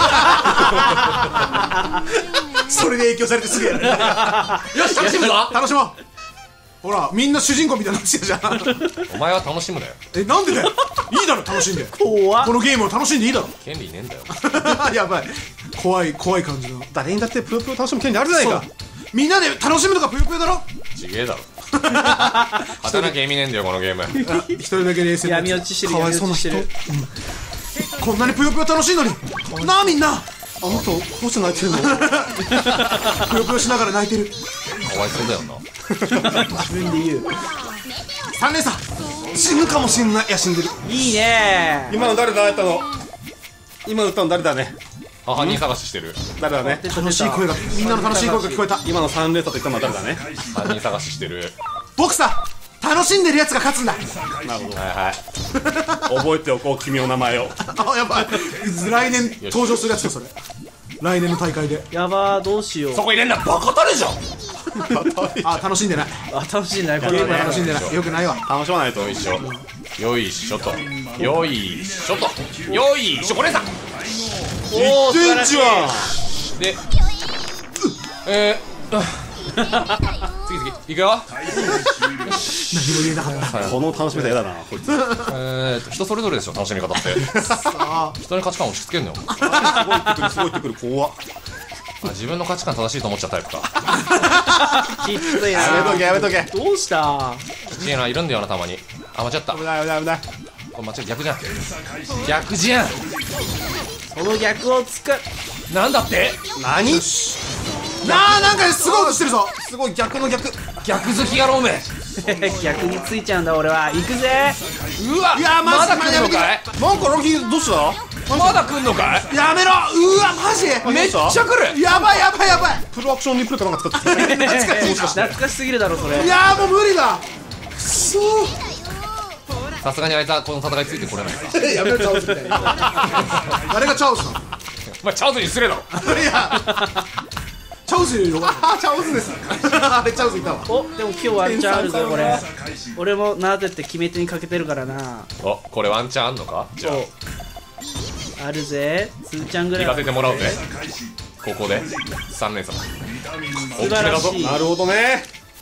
それで影響されてすぐやる。 よし楽しむぞ楽しもう。ほらみんな主人公みたいになってるじゃん。 お前は楽しむだよえなんでだよ。いいだろ楽しんで。 怖っこ。のゲームを楽しんでいいだろ。 権利ねえんだよやばい。怖い怖い感じの。 誰にだってぷよぷよ楽しむ権利あるじゃないか。 みんなで楽しむのがぷよぷよだろ。 ちげえだろ勝たなきゃ意味ねえんだよこのゲーム一人だけ冷静なやつ。 闇落ちしてる、 かわい闇そうな人落ちしてる。 こんなにぷよぷよ楽しいのになあみんなあの人どうして泣いてるの？ ぷよぷよしながら泣いてる。 かわいそうだよな自分で言う。 三連鎖死ぬかもしんない。いや死んでる。 いいね。 今の誰だったの？今の歌の誰だね？ あ犯人探ししてる誰だね？ 楽しい声がみんなの楽しい声が聞こえた。 今の三連鎖と言ったのは誰だね？ 犯人探ししてる僕さ楽しんでるやつが勝つんだ。 なるほど。 はいはい覚えておこう君の名前を。 あやばい。来年登場するやつよそれ。来年の大会で。 やばー、どうしよう。 そこ入れんなバカたれじゃんあ楽しんでない。 あ、楽しいね、これゲームはね。 楽しんでない。よくないわ。 楽しまないと。 よいしょよいしょとよいしょとよいしょこれさおー、素晴らしい。 でえー次次いくよ何も言えなかった。 この楽しみ方やだなこいつ。 えーと人それぞれでしょ楽しみ方ってあ人に価値観押し付けんのよすごい言ってくるすごい言ってくる怖っ。 あ自分の価値観正しいと思っちゃうタイプかきついやめとな。 けやめとけ。 どうしたきちいないるんだよなたまにあ間違ったこ危ない危ない危ない。 れ間違い逆じゃん逆じゃんその逆をつく。 なんだって何？ なあなんかすごいことしてるぞ。 すごい逆の逆。 逆好き野郎め逆についちゃうんだ、俺は。行くぜ。 うわいやマジまだ来んのかいなんかラッキーどうした？ まだ来んのかいやめろ。うわマジ。 めっちゃ来るやばいやばいやばい。 プロアクションリプレイかなんか使ってた。 懐かしすぎるだろ、それ。 いやーもう無理だ。くそさすがにあいつはこの戦いついてこれないかー。やめろチャオスみたいな。誰がチャオスなの？ お前チャンスに失礼だろいやチャオスより弱い。あチャオスです。あれチャオスいたわ。 お、でも今日ワンチャンあるぜ、これ。俺もなぜって決め手にかけてるからな。 おこれワンチャンあんのかじゃああるぜ。つーちゃんぐらいは。 行かせてもらうぜここでさん連鎖素晴らしい。 なるほどね。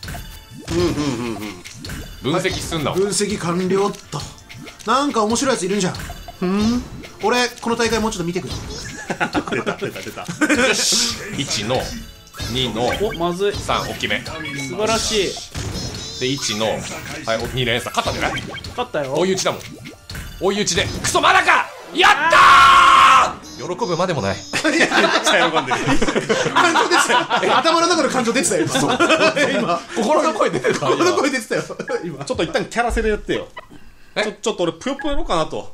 分析すんな分析完了っと。なんか面白いやついるんじゃん。ふん。俺この大会もうちょっと見てくる。 出た出た出た。 よしいちのにのお、まずい。 さん大きめで素晴らしい。 いちのはいに連鎖勝ったんじゃない勝ったよ。 追い打ちだもん追い打ちでクソまだかやったー喜ぶまでもないめっちゃ喜んでる。 感情出てたよ。頭の中の感情出てたよ。今心の声出てるからこの声出てたよ。今ちょっと一旦キャラセでやってよ。 えちょちょっと俺ぷよぷよやろうかなと。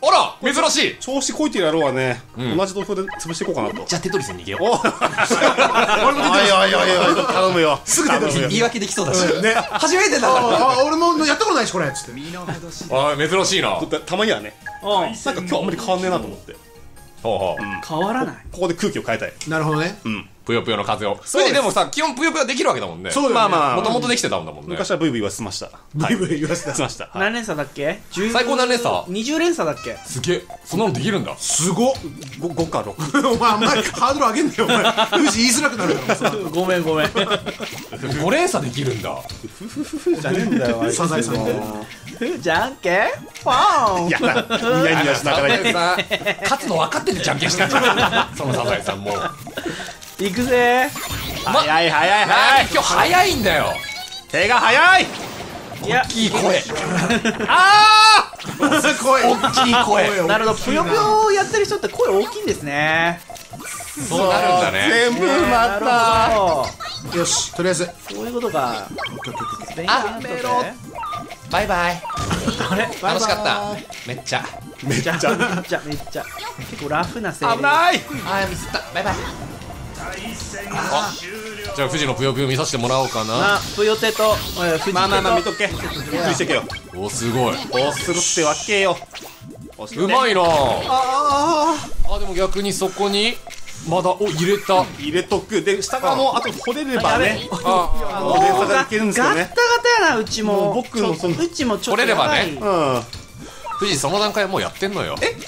あら珍しい。 調子こいてる野郎はね、 ん同じ土俵で潰していこうかなと。 じゃあテトリスに逃げよう。 お俺も出てる。おいおいおいおい頼むよ。すぐ出てる。 言い訳できそうだし。 ね、 初めてだから。 あ、俺もやったことないしこれっつって。 あ珍しいな。 たたまにはね、 うんなんか今日あんまり変わんねえなと思って。 ほうほう。 変わらない。 ここで空気を変えたい。 なるほどね。 うん。 ぷよぷよの風を。 そうですでもさ、基本ぷよぷよはできるわけだもんね。 そうだよね。 まあまあもともとできてたんだもんね。 昔はブイブイは済ました。 ブイブイ言わせた。 済ました。はい何連鎖だっけ？ 最高何連鎖？ にじゅう連鎖だっけ？ すげえ。そんなのできるんだ。 すごっ。 ごごかろく。 お前あんまりハードル上げんなよお前。富士言いづらくなるからさ。 ごめんごめん。 ご連鎖できるんだ。 じゃねえんだよ。 サザエさんで。 じゃんけんポーン。 やだ。ニヤニヤしながら言って。 さ勝つの分かっててじゃんけんしたんじゃん。そのサザエさんも。 いくぜ。 早い早いは早い。 い今日早いんだよ。 手が早い。 いや、 いい声。 ああ。 声。 大きい声。 なるほど。ぷよぷよやってる人って声大きいんですね。 そうなるんだね。 全部埋まった。 なるほよし、とりあえず。 ど。そういうことか。 あメロバイバイ。 あれ楽しかった。めっちゃ。 めっちゃ。 めっちゃめっちゃめっちゃ結構ラフなセリフ。 危ない。 あミスった。バイバイ。あじゃあ富士のぷよぷよ見させてもらおうかな。 まあぷよてとえー富士まあまあまあ見ととけ。ゆっくりしてけよ。 おすごい。 こうするってわけよ。 うまいな。 ああ。 あでも逆にそこにまだお入れた。 入れとく。で下側もあと掘れればね。 ああの連鎖がいけるんですよねガッタ。ガタやなうちも。 もう僕のそのうちもちょっと取れればねやばいうん。 富士その段階はもうやってんのよ。え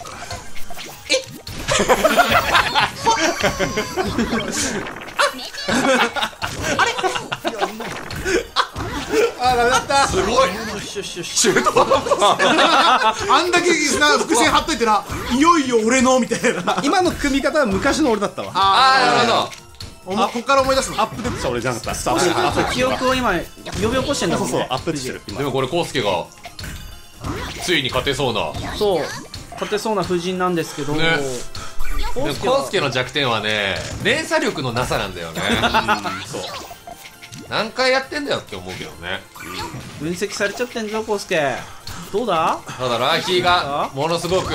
あダメだった。 すごい。 よしよしよし。 中途半端。 あんだけな伏線貼っといてな。いよいよ俺のみたいな。 今の組み方は昔の俺だったわ。 ああなるほど。 お前こっから思い出すの。 アップデートした俺じゃなかった。スタート。 記憶を今呼び起こしてんだもんね。 そうそうアップデートしてる。今でもこれ康介がついに勝てそうな。 そう勝てそうな布陣なんですけど。 ねでも康介は康介の弱点はね連鎖力のなさなんだよね。そう何回やってんだよって思うけどね。 分析されちゃってんぞ康介。どうだ？ ただラーヒーがものすごく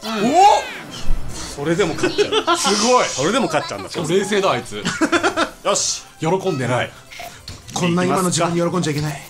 それでも勝っちゃう。 すごい。 それでも勝っちゃうんだ。 冷静だあいつ。 よし。 喜んでない。 こんな今の自分に喜んじゃいけない。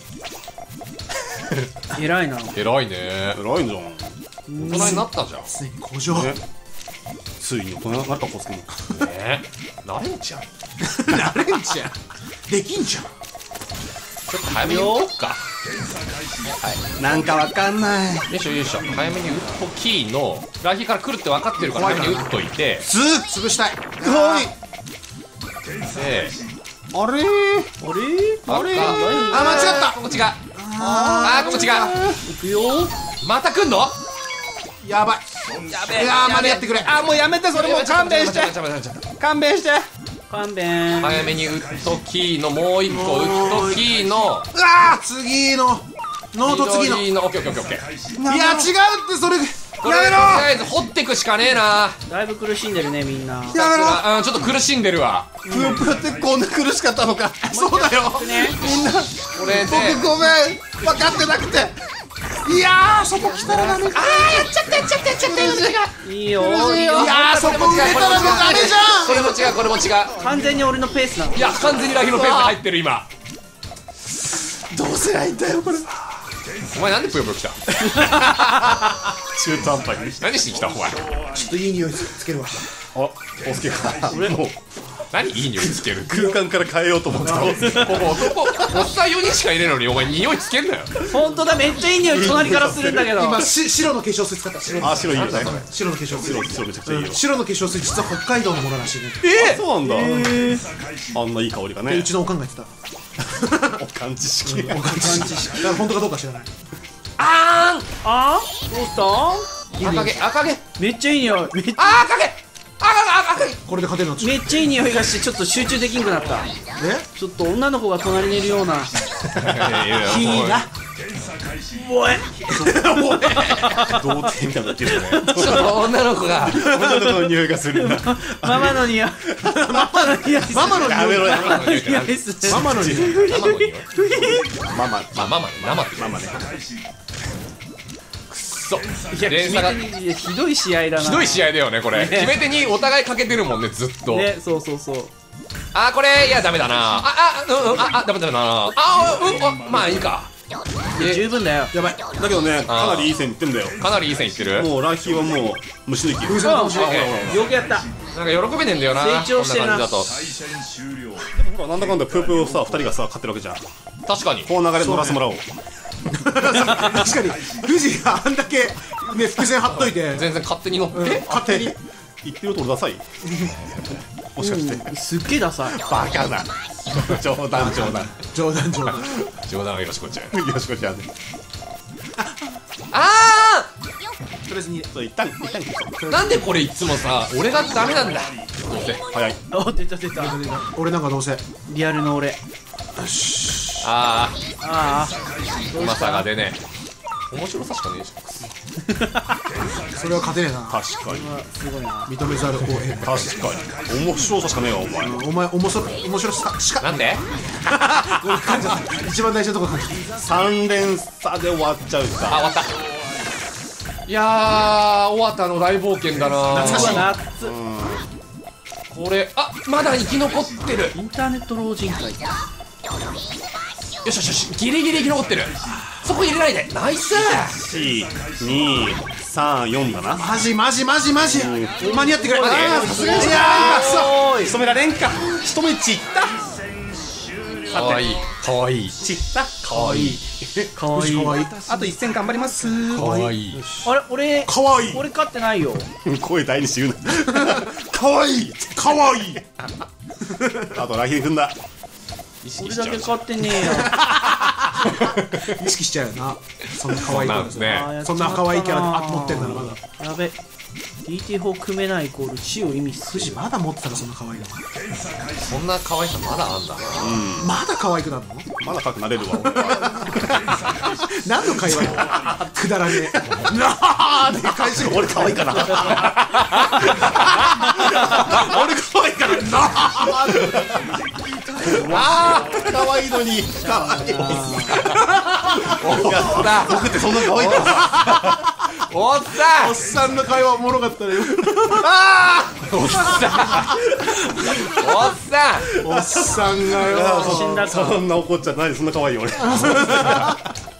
偉いな。 偉いね。 偉いじゃん。 大人になったじゃん。 ついに向上。 ねついに大人になったコスケも。 ねなれんじゃん。 なれんじゃん。できんじゃん。 ちょっと早めに打っとくか。 なんかわかんない。 よいしょよいしょ。早めに打っときのラーヒーから来るって分かってるから早めに打っといて。 つ潰したい。 はい。 であれー。 あれあ間違った。 ここ違う。あーここ違う。 いくよ。 また来んの？ やばい。 やべえ。 いやーまだやってくれ。 あもうやめてそれもう勘弁して。勘弁して。 勘弁。 早めに打っときのもう一個打っときのうわー次のノート次の。い緑のオッケーオッケーオッケー。 や違うってそれ。 これとりやめろ。 あえず掘ってくしかねえな。 だいぶ苦しんでるねみんな。 やめろ。 うんちょっと苦しんでるわ。 ぷよぷよってこんな苦しかったのか。 そうだよ。 ね。 みんなこれで僕ごめん分かってなくて。 いやーそこ来たらダメ。あーやっちゃったやっちゃったやっちゃったよ。 いいよ。 いやーそこ埋めたらもうダメじゃん。 これも違うこれも違う。 完全に俺のペースなの。 いや完全にラヒのペースが入ってる今。 どうすりゃいいんだよこれ。 お前なんでぷよぷよ来た？ 中途半端に。 何しに来たお前。 ちょっといい匂いつけるわ。 あコスケがもう何いい匂いつける。 空間から変えようと思ってた。 ここ男おっさんよにんしかいねえのにお前匂いつけんなよ。 本当だめっちゃいい匂い隣からするんだけど。 今し白の化粧水使った白のあ白いいよね。 白の化粧水。 白白めちゃくちゃいいよ。 白の化粧水実は北海道のものらしいね。 あそうなんだ。あんないい香りがね。 でうちのおかんが言ってた。 おかん知識。 おかん知識。だから本当かどうか知らない。 ああーどうしたーん赤毛赤毛。 めっちゃいい匂い。めっちゃあー赤毛赤毛赤毛。 これで勝てるのちょっめっちゃいい匂いがしてちょっと集中できんくなった。 とえちょっと女の子が隣にいるような。 いやいやいいな。 おい。 童貞みたいになってるよね。 ちょっと女の子が女の子の匂いがする。 ママの匂い。ママの匂い。 ママの匂い。 やめろやめろ。 匂いする。 ママの匂い。 生の匂い。 ママまあママね生ってママね。 そいや連鎖が決め手にひどい試合だな。 ひどい試合だよねこれ、 ね決め手にお互いかけてるもんねずっと、 ね、そうそうそう。 あーこれいやダメだなああうんうんああダメだなあうんあまあいいかえ十分だよ。 やばい。 だけどねかなりいい線いってんだよ。 かなりいい線いってるもうラヒーはもう虫抜き。 風船かもしれない。 よくやった。 なんか喜べねえんだよな成長してるなこんな感じだほらなんだかんだぷよぷよさふたりがさ勝ってるわけじゃん。 と確かにこの流れ乗らせてもらおう。 確かに富士があんだけね伏線張っといて全然勝手に乗って勝手に言ってるところダサい。もしかしてすっげえダサい。 バカな。冗談冗談。 冗談冗談。 冗談はよろしくこっちゃよしこしやね。 あとりあえずにそう一旦一旦ーなんでこれいつもさ俺がダメなんだどうせ早い。 お、出た出た。 俺なんかどうせリアルの俺。 あああ。 あうまさが出ねえ面白さしかねえじそれは勝てねえな。 確かにすごいな。 認めざるを得ない。 確かに面白さしかねえわお前。 お前面白面白さしかゃんなんで俺噛んじゃった。一番大事なとこ噛んじゃっ三連鎖で終わっちゃうあか。 終わったいやー終わったの大冒険だな懐かしい夏。 これあまだ生き残ってるインターネット老人会。 よしよしよしギリギリ生き残ってるそこ入れないでナイスいちにさんよんだな。 た。マジマジマジマジ間に合ってくれ。 マジあーさすがに。いやーくそ仕留められんか。仕留めちったかわいいかわいいちった。 かわいいかわいい。 かわいい。 あと一戦頑張ります。 かわいいあれ、俺。 かわいい。 俺勝ってないよ。 声大にして言うかわいい。かわいい。 な。あとラヒー君だ。 俺だけ勝ってねえよ。 意識しちゃうよな。そんな可愛いキャラそうなんですねあーやっちそんまったな可愛いキャラあ持ってんならまだ。 やべ。ディーティー 法組めないイコール死を意味する。 富士まだ持ってたらそんな可愛いの。 そんな可愛さまだあんだなまだ可愛くなるの？ まだかくなれるわ俺は。 何の会話よ。くだらねえ。なあで返し俺可愛いかな。俺可愛いからな。ああ可愛いのに可愛い。いや僕ってそんな可愛いからさ。 おっさんおっさんの会話おもろかったね。 おっさんおっさんおっさんがよ。 死んだか。 そんな怒っちゃない。そんな可愛い俺。 あ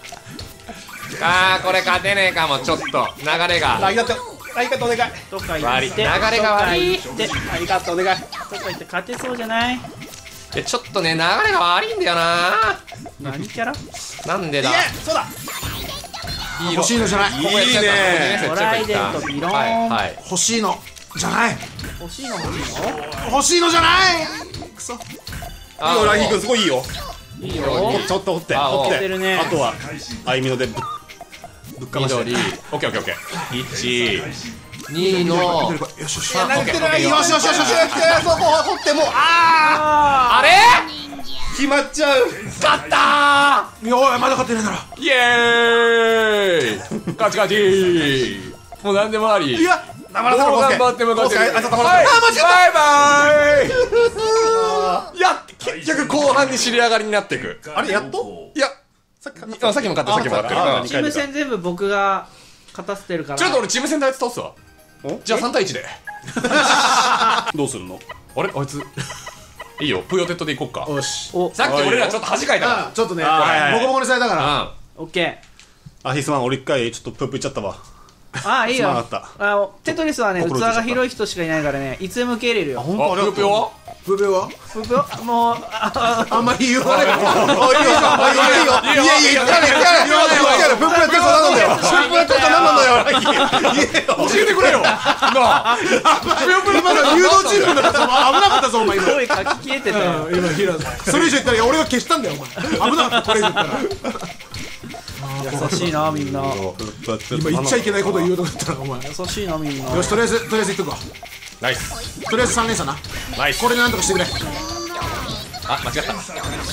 ーこれ勝てねえかもちょっと流れがありがとう。ありがとうお願い。 とか言悪いって。 流れが悪いとか言って。 ありがとうお願い。 とか言って勝てそうじゃない？ いやちょっとね流れが悪いんだよな何キャラ？ なんでだそうだ。 いい欲しいのじゃない。 いいねトライデントビローンはいはい欲しいのじゃない。 欲しいの欲しいの？ 欲しいのじゃない。くそ。 いいよラヒー君すごいいいよ。 いいよ。 ちょっと掘ってあ掘っ掘ってるねあとはあいみのでぶっぶっかまして。 緑オッケーオッケーオッケーいちにのよしよし。 さんオッケーオッケーよしよしよしよし。 そこ掘ってもうああれ決まっちゃう。 勝ったいやおいまだ勝ってないだろ。 ーイエーイ勝ち勝ちもう何でもありいや黙らせろどうコウスケ。 頑張っても勝てるコウスケあちょっと黙はいらせろ。 バイバイいや結局後半に尻上がりになっていくあれやっといやさっきあさっきも勝ったさっきも勝ってるあうんチーム戦全部僕が勝たせてるから。 ちょっと俺チーム戦であいつ倒すわおじゃあさん対いちでどうするの。 あれあいついいよプヨテットでいこっかよし。 お、 さっき俺らちょっと恥かいたかあちょっとねボあはいはいコボコにされたから。 らオッケあヒスマン俺一回ちょっとプープいっちゃったわ。 ー。ああ、いいよ。 すまなかったあテトリスはね、器心打ちちゃったが広い人しかいないからね、いつでも受け入れるよ。 本うんあプヨプヨはブーベはぷぷよもう、ああんまり言われない。 いいよいいよいやいやいやいやいやいやいやプープやってると何なんだよ。プープやってると何なんだよ。 教えてくれよなあプヨプヨ今の誘導チームだったぞ。危なかったぞお前今。 声かき消えてたよ。 今ヒラそれ以上言ったら俺が消したんだよお前。危なかったこれ以上言ったら。 優しいな、みんな。 今言っちゃいけないこと言おうと思ったらお前。 優しいな、みんな。 よしとりあえずとりあえず言っとくわ。 ナイスとりあえずさん連鎖な。 ナイスこれでなんとかしてくれ。 あ間違ったさ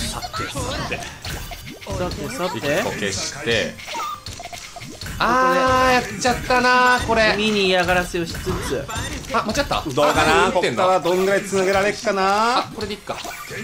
て、さて一個。消してあーやっちゃったなこれ耳に嫌がらせをしつつ。 あ間違ったどうかなこっってんだからどんぐらいつなげられっかな。 あこれでいっか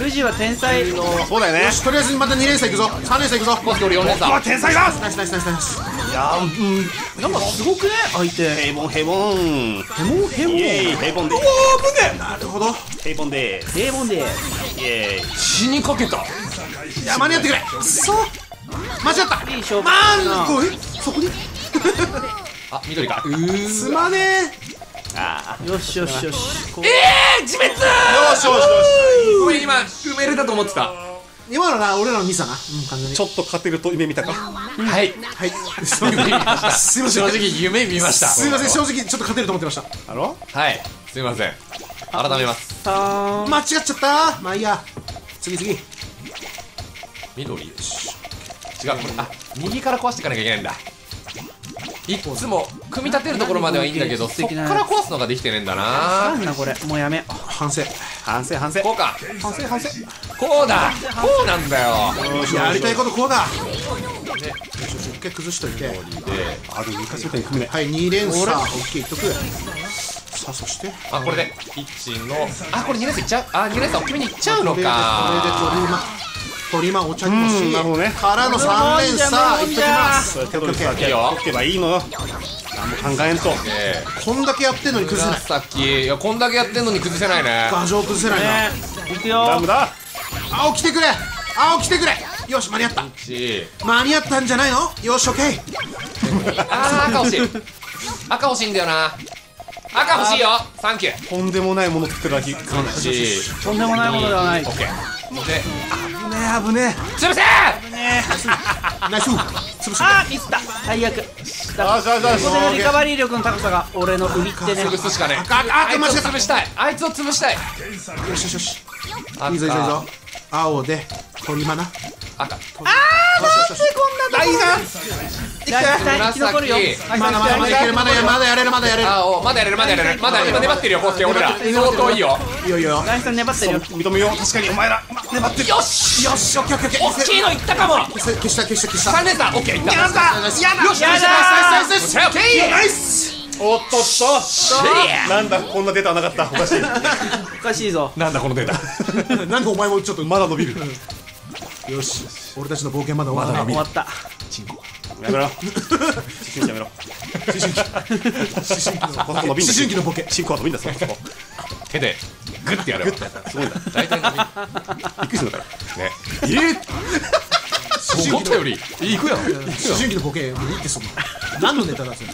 富士は天才のそうだよね。 よし、とりあえずまたに連鎖いくぞ。さん連鎖いくぞ。 コースケ俺よん連鎖。 天才だ。 ナイスナイスナイスナイス。 いやー、うん、 なんかすごくね相手。 平凡平凡。 ヘモンヘモンイエーイ平凡で。 なるほど。 平凡でーす。 平凡でイエーイ。 死にかけた。 いや、間に合ってくれ。くそ間違った。 いい勝負まんこいそこにあ、緑か。うーすまねあよしよしよしこうえー、自滅。 ー。よしよしよごめん、今埋めれたと思ってた。 ー。今のな、俺らのミスだな。うん、完全に。 し。ちょっと勝てると夢見たか。 はい。 はい。す夢見ました。 すいません正直夢見ました。 すいません、正直ちょっと勝てると思ってました。 だろ。 はい。すいません。改めます。 さーん間違っちゃった。まあいいや。次次。 緑。違う、これ、あ、右から壊していかなきゃいけないんだ。いつも組み立てるところまではいいんだけど、そっから壊すのができてねえんだな。 なんだこれもうやめ。 反省。 反省反省。 こうか。 反省反省。 こうだ。こうなんだよ。 やりたいことこうだ。 で、 よしよし、一回崩しといて。 で、 あ、でも昔みたいに組めない。 はい、に連鎖。オッケー、いっとく。さあ、そして。 あ、これでいちの、あ、これに連鎖いっちゃう。あ、に連鎖大きめにいっちゃうのこれで、これでか。 鳥間。鳥間お茶にもし。 うんなるほどねからのさん連鎖。いっときます。 それテトリスだけいいよ解けばいいのよ。何も考えんと。 えこんだけやってんのにー、 崩せない。 紫。いや、こんだけやってんのに崩せないね。 牙城崩せないな。 ねいくよダムだ。 青来てくれ青来てくれよし、間に合った。 いち。 間に合ったんじゃないの。よし、オッケー。 あー、赤欲しい。赤欲しいんだよな。赤欲しいよ。サンキュー。 とんでもないもの作ってるだけ。 いち。 とんでもないものではない。 オッケー。で、 危ねえ、危ね潰せー。 ねえ。ナイス。潰しあーミスった最悪。 よしよしよしここでのリカバリー力の高さが俺の売りってね。 潰すしかねえ。 赤赤あ赤間違った。 いつを潰したい。あいつを潰したい。 よしよしよし。 赤いいぞいいぞいいぞ。青で鳥間な。 赤。 あー、なんでこんな大が生き残るよ。 紫まだまだまだいける、まだやまだやれる、まだやれる。 青、まだやれる、まだやれる。まだ今粘ってるよ、コースケ、俺ら。相当いいよ。 いいよいいよ。 ガイさん粘ってるよ。 認めよう。確かにお前ら粘ってる。 よしよし、オッケーオッケーオッケー。 大きいのいったかも。 消した消した消した消した。 さん連鎖、オッケー、いった。 やったやだよし、 やだよし、ナイスナイスナイス。オッケー。 ナイス。 おっとっと。なんだこんなデータはなかった。おかしい。 おかしいぞ。 なんだこのデータ。 なんでお前もちょっとまだ伸びる。 よし、俺たちの冒険まだ終わらない。 終わった。 やめろ。思春期やめろ。 思春期のここ伸びんだ。 思春期のボケ。 進行は伸びんだ。そこそこ。 手でグッてやる。 すごいんだ。 大体伸びる。 びっくりするんだかね。 ら。ええ。 思ったよりいくやん。 思春期のボケもういいってそんな。何のネタだそれ。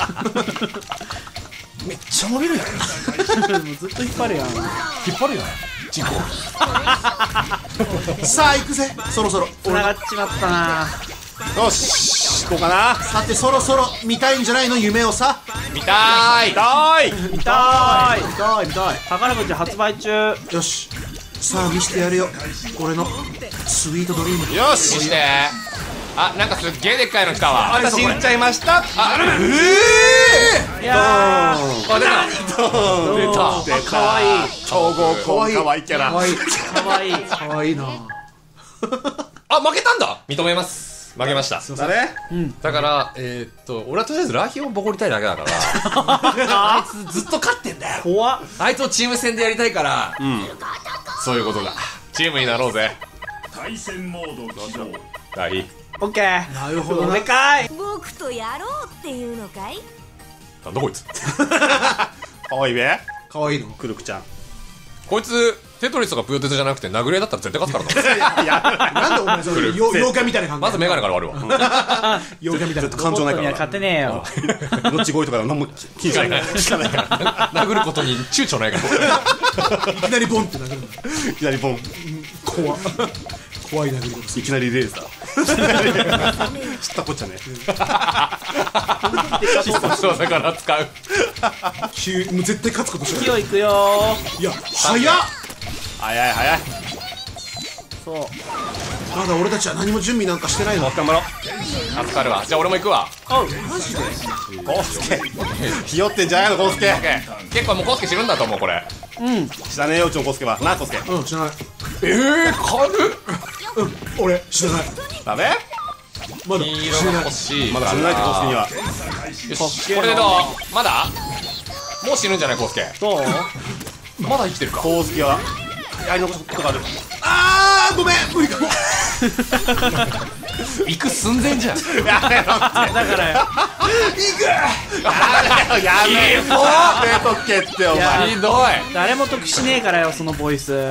めっちゃ伸びるやん。 もうずっと引っ張るやん。 引っ張るやん。人口。 さあ行くぜ。そろそろ。 繋がっちまったな。 よし。行こうかな。 さてそろそろ見たいんじゃないの、夢をさ。 見たーい。 だい。 見たーい。 見たい見たい。 宝くじ発売中。 よし。さあ見してやるよ。俺のスイートドリーム。 よし。 そしてあ、なんかすっげえでっかいの来たわ。 私言っちゃいました。 あ、 いやー。 あ、出た出た出た。 かわいい。 超合コンかわいいキャラ。 かわいい。 かわいい。 かわいいな。 あ、負けたんだ。認めます。負けました。 誰？ だからえーっと俺はとりあえずラヒをボコりたいだけだからあいつずっと勝ってんだよ。 怖っ。 あいつをチーム戦でやりたいから、そういうことだ。チームになろうぜ。 対戦モード起動。 ラヒ、 オッケー。 なるほどなで。かい。 僕とやろうっていうのかい？ なんだこいつ。 かわいいべ。 かわいいの。 くるくちゃん。 こいつテトリスとかプヨテツじゃなくて殴り合いだったら絶対勝つからな。 なんでお前それよ妖怪みたいな感じ。 まずメガネから割るわ。 妖怪みたいな。 感情ないからロボットには勝てねえよ。 どっち声とか何も気にしないから。聞かないから。 殴ることに躊躇ないから。 いきなりボンって殴るの。 いきなりボン。 怖っ。怖い殴り方。 いきなりレーザー。知ったこっちゃね。 必殺技から使う。 急もう絶対勝つことしない。 勢いいくよー。 いや早っ。 早い早い。 そう。 まだ俺たちは何も準備なんかしてないの。 頑張ろう。 助かるわ。じゃあ俺も行くわ。 おう。 マジで。 コウスケ。ひよってんじゃないのコウスケ。 結構もうコウスケ死ぬんだと思うこれ。 うん。 知らねえようちのコウスケは。なあコウスケ。 うん、知らない。 えー、軽っ。 うん俺知らない。 ダメ？ まだ黄知らない色が欲。しい。 まだ知らないってコウスケには。 よし、これでどう？まだ？もう死ぬんじゃないコウスケ。 どう？ まだ生きてるか。 コウスケはやり残すことがある。 あーごめん無理かも。 行く寸前じゃん。 だからよ。 やめろやめとけってお前。 ひどい。 誰も得しねえからよ、そのボイス。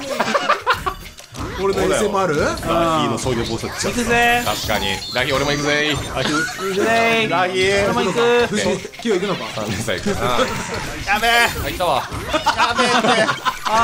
俺の エスエムアール？ ラヒーの創業ボスっちゃ行くぜ確かに。ラヒ俺も行くぜ。 ラヒー行くぜラヒー俺も行く。 藤野清行くのか。 さんねんさい行くな。 やべえ入ったわ。 やべえって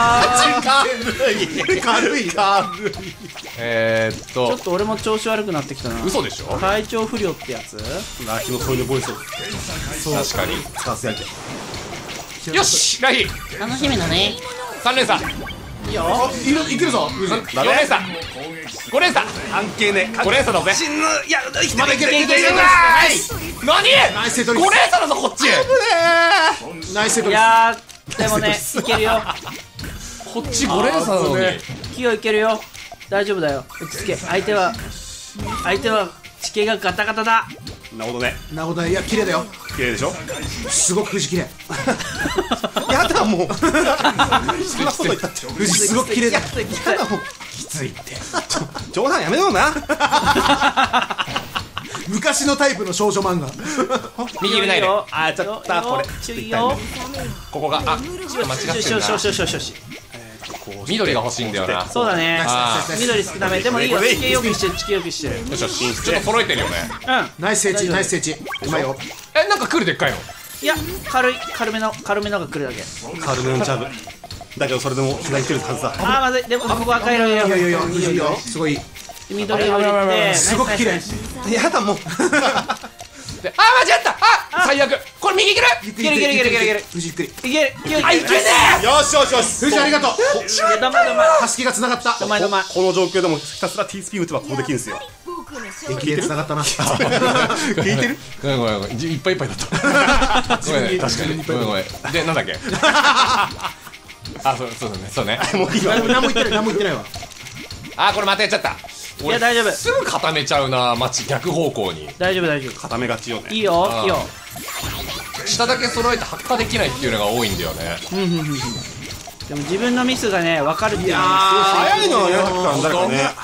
軽い軽い軽い。 えーっちょとっと俺も調子悪くなってきたな。 嘘でしょ。 体調不良ってやつ？ ラヒーの創業ボイスを確かに。 使わせやけ。 よしラヒ楽しみだね。 さん連鎖。 いいよ。 いるいけるぞ藤野。 よ連鎖。ご連鎖。 関係ねえ。 ご連鎖だぜ。 死ぬ。いや、 まだいけるいけるいける。 何？ ナイスセトリスご連鎖だぞこっち。 ナイスセトリス。 いやー、でもね、いけるよ。 こっちご連鎖なのに。 キヨいけるよ。大丈夫だよ。落ち着け。相手は、相手は地形がガタガタだ。 なるほどね。 なるほどね。いや綺麗だよ。 綺麗でしょ。 すごく藤綺麗。 やだもう。そんなこと言ったって藤すごく綺麗だ。 きついきついきついって冗談やめろな。 昔のタイプの少女漫画。 右入れないで。 よ。 あーちょっとこれちょいよ。 ここがあちょっと間違ってよしよしよしるよしよしよし。 な。緑が欲しいんだよな。よそうだね。 あ緑少なめ。でもいいよ。地形よくしてる、地形よくしてる。 しよしちょっと揃えてるよね。 うん。 ナイス整地ナイス整地。うまいよ。 えなんか来るでっかいの。 いや、軽い、軽めの、軽めのが来るだけ。 軽めのジャブだけどそれでも左来てるはずだ。 あー、まずい。でも、ここ赤色よ。 いやいやいやいいよいいよ。すごい。 緑を入れて。 すごく綺麗。 やだもう。 であ間違ったあ最悪これ右いけるいいけるいけるいけるいけるいける。 藤ゆっくり。 いける。いける。 あいけねよしよしよし。 藤ありがとう。 いや、どんまいどんまい。 たすきが繋がった。 どんまいどんまい。 この状況でもひたすら T スピン打てばこうできるんですよ。 駅伝繋がったな。 聞いてる？ ごめんごめんごめんいっぱいいっぱいだったごめん確かにごめんごめんでなんだっけあそうそうだねそうねもういいわ。 何も言ってない何も言ってないわ。 あこれまたやっちゃったいや、大丈夫。 すぐ固めちゃうな街逆方向に大丈夫、大丈夫。 固めがちよね。 いいよ、いいよ。 下だけ揃えて発火できないっていうのが多いんだよねでも自分のミスがね、分かるっていうのは早いのはやったん誰かね。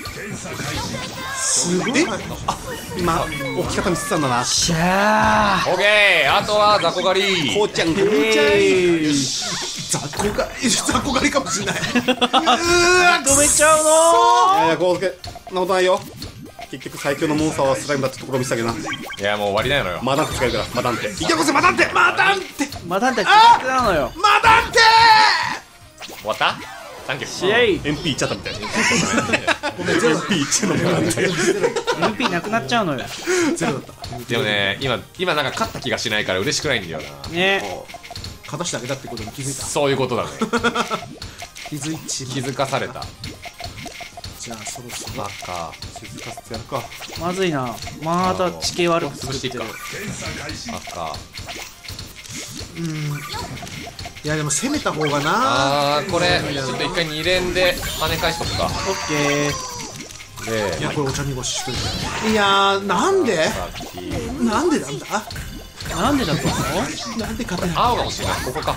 すごい。 今置き方見せてたんだな。 しゃオッケーあとは雑魚狩りこうちゃんー。えー。 雑魚が雑魚狩りかもしれない。 止めちゃうのいやいやこうけそんなことないよ。結局最強のモンスターはスライムだってところ見せたけどな。 いやもう終わりなのよマダンテ使えるからマダンテ。 いけこせマダンテマダンテまだんたち苦手なのよ。 マダンテ。 終わったサンキューシェイ。 エムピー いっちゃったみたい。ごめん エムピー いっちゃうのマダンテ。 エムピー なくなっちゃうのよ。 ゼロだった。 でもね今今なんか勝った気がしないから嬉しくないんだよなね。 勝たしてあげたってことに気づいた。 そういうことだね気づいち気づかされたじゃあそろそろバカ静かせてやるか。 まずいな。また地形悪く作ってる潰していくか。バカいやでも攻めた方がな。 あーこれちょっと一回に連で跳ね返しとくかオッケー。 でいやこれお茶濁ししといて。いやーなんでさっきなんでなんだ。 なんでだったの？ なんで勝てない。 青が欲しいなここか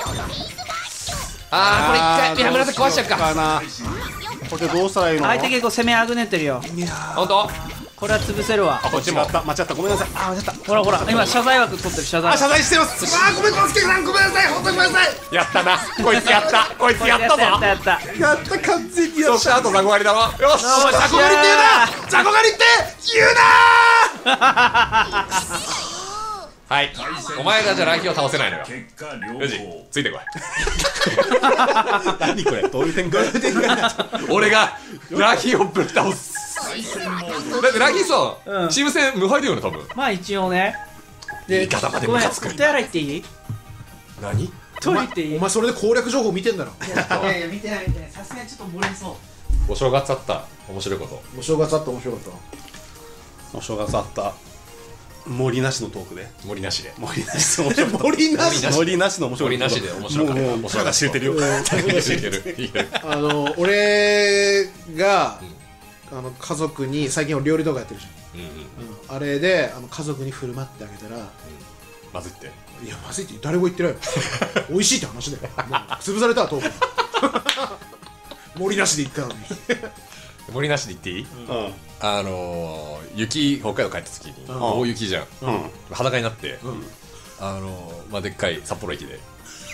あーこれ一回いや紫壊しちゃうかかな。これでどうしたらいいの？ 相手結構攻めあぐねてるよ。 いやほんとこれは潰せるわ。 あこっちも間違った間違ったごめんなさい。あ間違った。 ほらほら、今謝罪枠取ってる、謝罪ー謝枠。 罪してます。あーごめんコウスケさんごめんなさい本当にごめんなさい。 やったなこいつやったこいつやったぞやったやったやった。 やった完全にやっそしてあとザコ割りだろよしおい雑魚狩りって言うな雑魚狩りって言うなはいお前らじゃライキを倒せないのよ結果良よし好。 ついてこいた。何これどういう展開？ 俺がラヒをぶっ倒す対戦モードだってラヒさ、 うんチーム戦無敗だよね多分まあ一応ね。 言い方までごめん、おムカつく手洗い行っていい？ 何トイレ行っていい？ お前それで攻略情報見てんだろ。 いやいや、見てない見てない。さすがにちょっと漏れそう。 お正月あった面白いことお正月あった面白かった。 お正月あった森なしのトークで森なしで森なしの面白いこと森なし。 森なしの面白いこと森なしで面白かったもうもうたが知れてるよ。 知れてるいいよあの俺があの家族に最近俺料理動画やってるじうんうんゃん。あれであの家族に振る舞ってあげたら。 まずいっていやまずいって誰も言ってないよ美味しいって話だよもう潰されたわトーク森なしで行ったのに。 森なしで言っていい？ うんあのー、雪北海道帰った時に大雪じゃん、裸になって、あのー、まあでっかい札幌駅で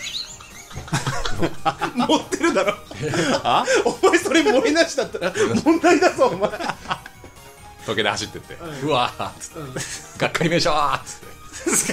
持ってるだろ。 あお前それ森なしだったら問題だぞお前。 時計で走ってって、うわーっつってがっかりめしょーっつって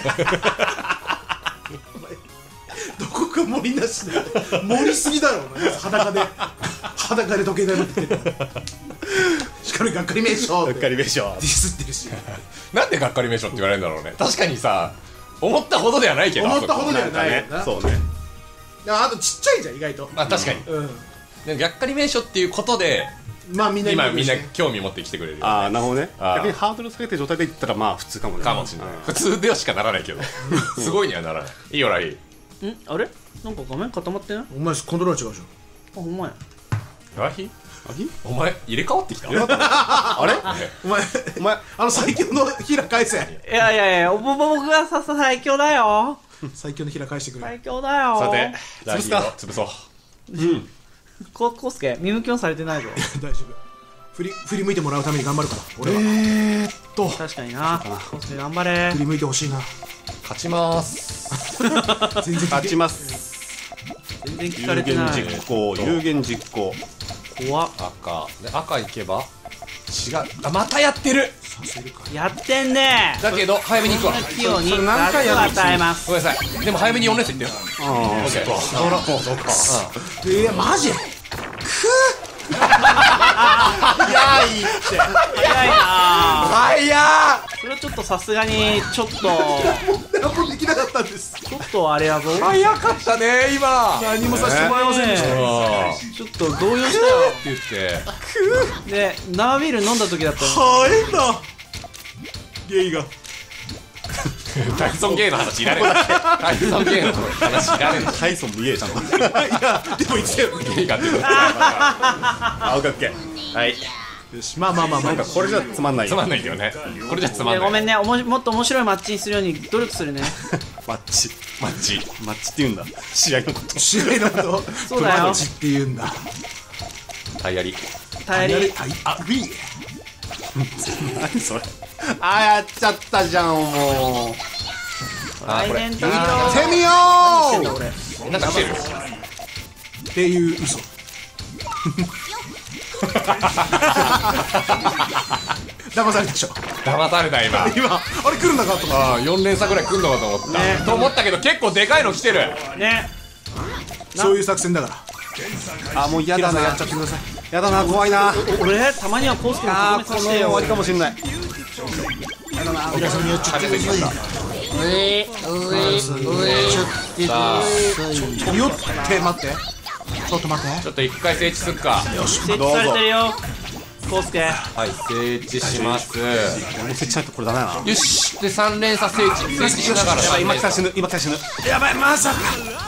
どこか森なしで盛りすぎだろお前。裸で裸で時計台持ってってしかもがっかり名称がっかりでしょディスってるし。 なんでがっかりめしょって言われるんだろうね。確かにさ思ったほどではないけど、 思ったほどではないねよな。 そうねあとちっちゃいじゃん意外と。 まあ確かに、 うん。 でもがっかり名所っていうことでまあみんな今みんな興味持ってきてくれるよ、ね、 ああなるほどね。 あー逆にハードル下げてる状態でいったらまあ普通かもねかもしれない、普通ではしかならないけどすごいにはならない。いいよライんあれなんか画面固まってない？ お前コントローラー違うでしょ。 あ、ほんまや。 ラヒあぎお前入れ替わってきたあれお前お前あの最強のヒラ返せ。 いやいやいや、ぼ僕がささ最強だよ。 最強のヒラ返してくれ。 最強だよ。 さて潰すかラヒを潰そう。 こ、コスケ、見向きもされてないぞ。 大丈夫。振り振り向いてもらうために頑張るから俺は。 えーっと確かにな。コスケ頑張れ振。り向いてほしいな。 勝ちます全然勝ちます。 全然聞有かれてない。 言実行有言実行。 怖っ。 赤で赤いけば違う。あまたやってる。 やってんね。 だけど早めに行くわ。 器用にそれ何回やる罰を与えます。 ごめんなさい。でも早めによん連戦いってよ。 あオッケー。そうだもうそうか。 えーマジ。 早いって早いな。 早っ。 それはちょっとさすがにちょっと何もできなかったんです。 ちょっとあれやぞ。 早かったね今。 何もさせてもらえませんでした。 ちょっと動揺したよ。 って言ってで、生ビール飲んだ時だったよ。 はえんだゲイが。 タイソンゲーの話いらねえ。タイソンゲーの話いらねタイソン見えちゃんといやでも一応え。ゲーが出てる。 あオッケーオッケーはいよしまあまあまあまあなんかこれじゃつまんないよつまんないんだよね。これじゃつまんない。 いやごめんね、おもしもっと面白いマッチにするように努力するね。 マッチマッチ。 マッチって言うんだ試合のこと試合のことそうだよマジって言うんだ。 タイヤリ。 頼り。 はいあウィー何それあーやっちゃったじゃんもうあこれ。 来年とセミよーなんか来てる。 っていう嘘。騙されたでしょ騙された今。 今あれ来るんだかとか。 ああよん連鎖ぐらい来んのかと思った。 ねと思ったけど結構でかいの来てる。 ね。 そういう作戦だから。 あもう嫌だなやっちゃってください。 やだな怖いな俺たまにはコースケもあーこの特別させてよ。 終わりかもしんない皆さんにやっちゃってください。 さあよって待ってちょっと待って。 ちょっと一回整地すっか。 設置されてるよ。コースケ。 はい整地します。 もう設置ないとこれダメだなよしで三連鎖整地整地しながらやばい今来たら三連鎖死ぬ今来たら死ぬやばいまさか。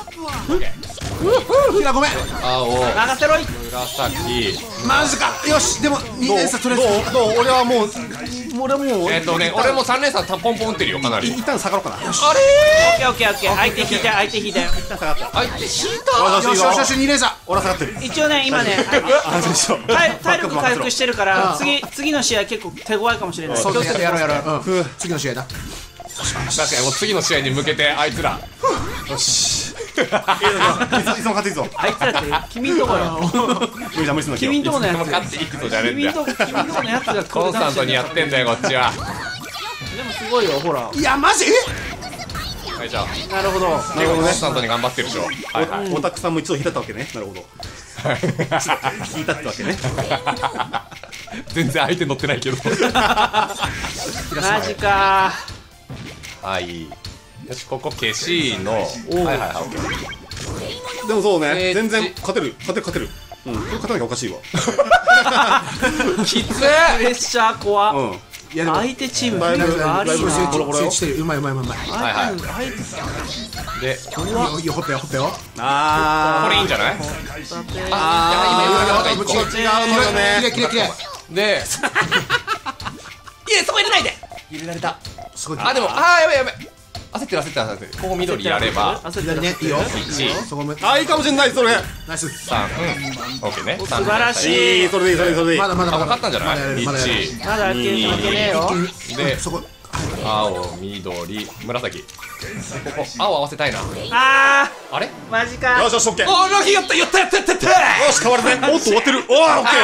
ひらごめん青任せろい。 紫。 マジか。よしでもに連鎖とりあえずどうどう俺はもう俺はもうえっとね俺も三連鎖ポンポン打ってるよかなり。 一旦下がろうかなあれオッケーオッケーオッケー。相手引いて相手引いて。 一旦下がった相手引いた。 よしよしよしに連鎖。 俺は下がってる一応ね今ね安心しろ体体力回復してるから次次の試合結構手強いかもしれない。 そうや気をつけてろうやろうやろう。うん次の試合だ。 確かにもう次の試合に向けてあいつらよしいいぞいついつも勝っていいぞあいつらって君んとこよ。 無理じゃ無理すんの君んとこのやでもつ。 勝っていいぞじゃねえんだよ。 君んとこ君んとこのやつがコンスタントにやってんだよこっちは。 でもすごいよほら。 いやマジはいじゃあなるほど。 結構コンスタントに頑張ってるでしょ。はいはい。 オタクさんも一度引いたってわけねなるほど引いたってわけね全然相手乗ってないけど。 マジかはいよしここ消しのはいはいはいオッケー。 でもそうねえー全然勝てる勝てる勝てるうんこれ勝たなきゃおかしいわきつプレッシャー怖っ。 うんいやでも相手チームだいぶ悪いだいぶ成な。 長整地してるうまいうまいうまいうまい。 はいはい相手相でいいよほったよほったよ。 あこれいいんじゃない。 手あ今今今違う違うのよねきれいきれいきれい。 でいやそこ入れないで。 入れられた。すごい。 あでもあーやべやべ焦ってる焦ってる焦ってる。ここ緑やれば焦ってる左ねいいよいちそこめあ、いいかもしれないそれ。 ナイスさん、うん、オッケーね。 素晴らしい。 いい、それでいい、それでいい、それでいい。 あ、 まだまだまだ分かったんじゃない？ まだやれるまだやれるいちまだ負けねえよ。 でそこ青、緑、紫。ここ青合わせたいな。 ああれ？ ーマジか。 よしよし、オッケー。よあ、ラッキーやったやったやったやったやった。 し、変わるね。おっと、終わってる。おー、オッケ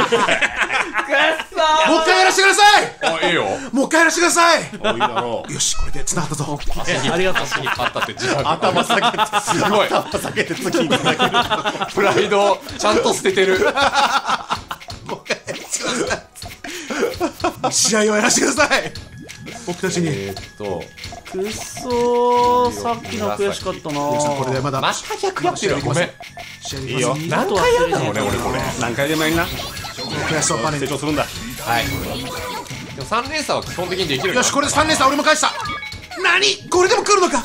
もう一回やらせてくださいあ、いいよ。 もう一回やらせてくださいー。いいだろう。 よしこれで繋がったぞありがとう。 足にあったって自覚。 頭下げて、 すごい。 頭下げて次につなげる。 プライドちゃんと捨ててる。 試合をやらせてください僕たちにえーっと、 くっそー、さっきの悔しかったなこれでまだまた逆やってる。ごめん。 試合でいいよ。 何回やったのね、俺これ。 何回でもやりな。 悔しさをバネに成長するんだ。 はい。でもさん連鎖は基本的にできるから。 よしこれでさん連鎖俺も返した何これでも来るのか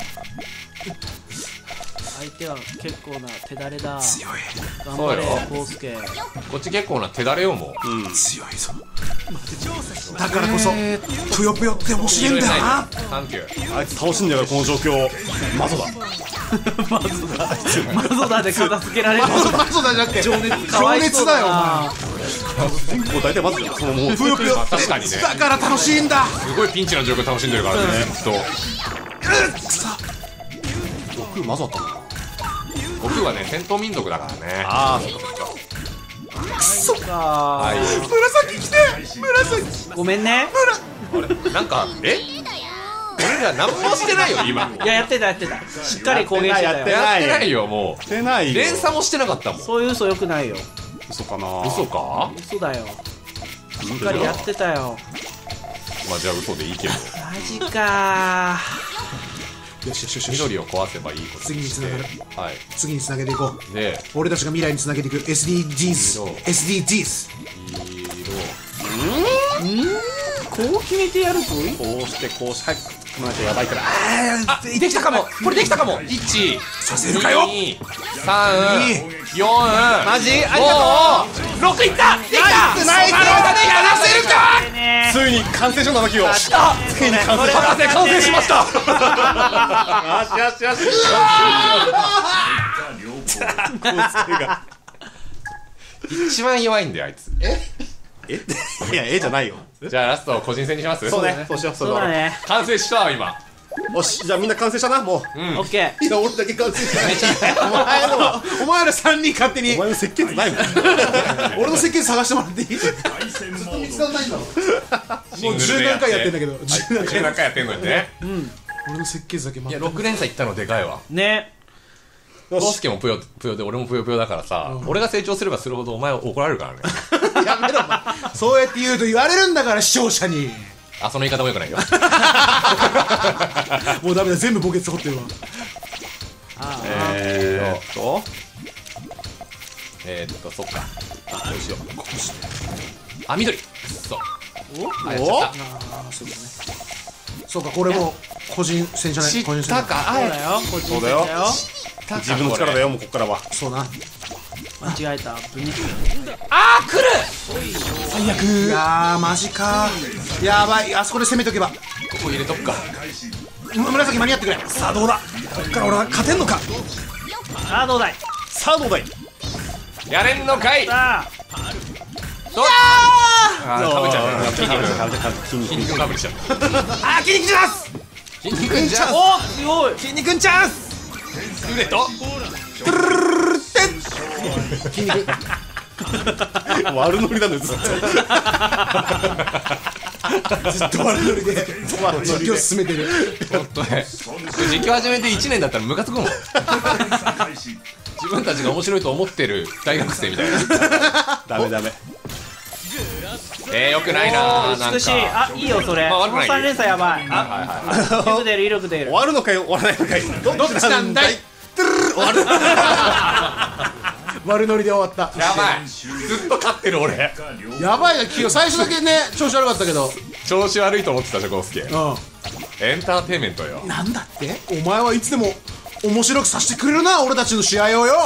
相手は結構な手だれだ。 強い頑張れそうよコウスケ。 こっち結構な手だれよ、もう。 強いぞだからこそぷよぷよって面白いんだよなサンキュー。 あいつ倒しんだからこの状況。マゾだ。 マゾダで片付けられる。 マゾマゾだじゃなくて情熱かわいそうだよおな。 全部大体マゾじゃん。そのもう。 前ぷよぷよって確かにねだから楽しいんだすごいピンチな状況楽しんでるからね、きっと。 僕マゾだったんだ。 僕はね、戦闘民族だからね。 ああ、そっかそっか。 かはい。 紫来て紫ごめんね。 なんか、え俺ら何もしてないよ、今。 いややってたやってた。しっかり攻撃してたやってよ。 やってないよ、もしてなう。 いよ。 連鎖もしてなかったもん。 そういう嘘よくないよ。 嘘かな。 嘘か？ 嘘だよ。しっかりやってたよ。 まあじゃあ嘘でいいけど。 マジかよしよしよしよし緑を壊せばいいこと次につながるはい。 次につなげていこうで、 俺たちが未来につなげていく エスディージーズ色エスディージーズ色。 こう決めてやるといい。 こうしてこうして早く組まなきゃやばいから。 あ、できたかも。これできたかも。いち、 させるかよに、さん、よん、 マジありがとう。 ご、ろくいったできたナイスナイスその場でやらせるかねついに完成しましたきを。ついに完成し博士完成しましたよしよしよし。こうつけが。 一番弱いんだよ、あいつ。 えいや、えじゃないよ。 じゃあラスト個人戦にしますそうね、そうしよう。 そうだ。ね。 完成したわ、今。 よし、じゃあみんな完成したな、もう。 オッケー。 いや俺だけ完成してないお前のお前らさんにん勝手にお前の設計図ないもん。 俺の設計図探してもらっていい対戦モード見つかんないんだろもう十何回やってんだけど十何回十何回やってんのにね。 俺の設計図だけいや、 待ってろく連鎖いったのでかいわ。 ね。 コウスケもぷよぷよで、俺もぷよぷよだからさ、俺が成長すればするほどお前怒られるからね。 やめろお前そうやって言うと言われるんだから視聴者にあ、その言い方もよくないよ。 もうダメだ全部ボケツ掘ってるわえーっと。 えーっと、そっか。あ、どうしよう。あ、緑くっそ。あ、やっちゃっそうかこれも個人戦じゃた。知ない個人戦ったか、あえそうだよ。こっちそうだよたか自分の力だよ、もうこっからは。 そうな間違えた。分肉。 あー、来る最悪いやーマジかやばいあそこで攻めとけばここ入れとくか。 む紫間に合ってくれさあどうだこっから俺は勝てんのかあーどうだい。 さあ、どうだい。 やれんのかい。 さあ。 どっあー、かぶっちゃう。筋肉、筋肉かぶりしちゃう。 あー筋肉チャンス筋肉じゃん。 おすごい。 筋肉チャンスルーレット筋肉悪ノリなんだよ、ずっと。 ずっと悪ノリで実況進めてるほんとね。実況始めていちねんだったらムカつくもん。 開始自分たちが面白いと思ってる大学生みたいな。 ダメダメ。 えー、よくないなー。なんか美しい。あいいよそれ。このまあ悪くない三連鎖やばい。あはいはいはい。 威力出る威力出る終。わるのかよ、終わらないのかい。どっちなんだい。 悪ノリで終わったやばい。ずっと勝ってる俺。 やばいな今日最初だけね調子悪かったけど調子悪いと思ってたじゃん、コウスケ。 うエンターテインメントよ。 んなんだってお前はいつでも面白くさせてくれるな俺たちの試合をよ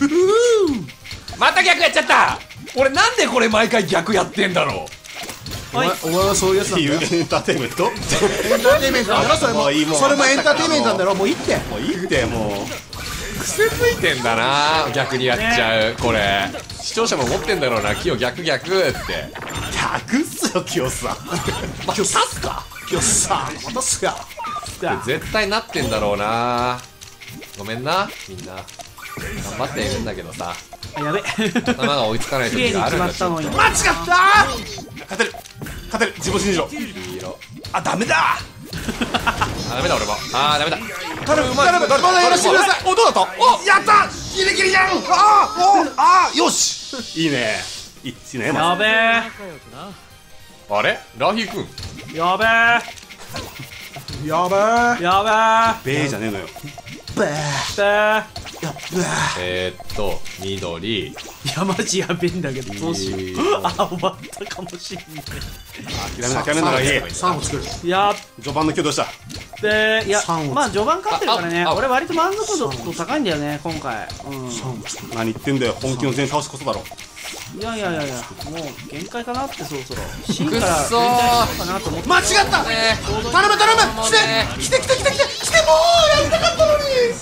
また逆やっちゃった。俺なんでこれ毎回逆やってんだろう。 はいお前はそういうやつなんだよ。 エンターテインメント。 エンターテインメントなんだろそれも。 もういいもうそれもエンターテインメントなんだろ。もういいって。 もういいっても癖ついてんだな、逆にやっちゃう、これ視聴者も思ってんだろうな、キヨ逆逆って。 う逆っすよ清さん。 今日刺すかよっさまたすや。 絶対なってんだろうな。ごめんなみんな、頑張っているんだけどさ、 あやべ頭が追いつかない綺麗に決時があるんだ。 まったのに。 間違った。 勝てる勝てる自分信じろ。 黄色。 あダメだ。 あダメだ俺も。あーダメだ。 頼む頼む、まだやらせてください。 おどうだった？おやったギリギリじゃん。ああおあよし。 いいねいいね。 やべえあれラヒーくん。 やべえやべえ。 やべベーじゃねえのよ。 べーえべえーっと緑。 いやマジやべえんだけどどうしよいいうあ終わったかもしんない諦めな諦めならいい。 さんを作る。 やっ序盤の今日どうした。 べいや三をまあ序盤勝ってるからねああ俺割と満足度高いんだよね今回うん何言ってんだよ本気の全員倒すこそだろ。 いやいやいやいやもう限界かなってそろそろ芯くっからそー引退しようかなと思って間違った。 ね頼む頼む。来て来て来て来て来て来てもうやりたかったの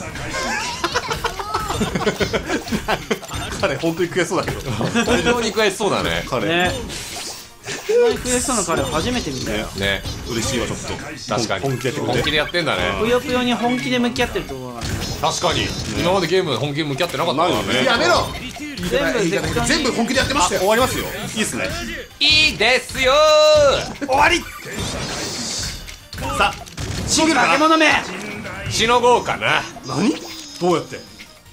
に。 彼本当に悔しそうだけど。 非常に悔しそうだね。 彼ねこんなに悔しそうな彼を初めて見たよね嬉しいわちょっと。 確かに本気でやってくれて本気でやってんだね。 ぷよぷよに本気で向き合ってると思うからね確かに今までゲーム本気で向き合ってなかったからね。 やめろ。 全部いいじゃないか全部本気でやってましたよ。 終わりますよ。いいっすね。 いいですよ終わり。さあシグ化け物めー。しのごうかな。 何どうやって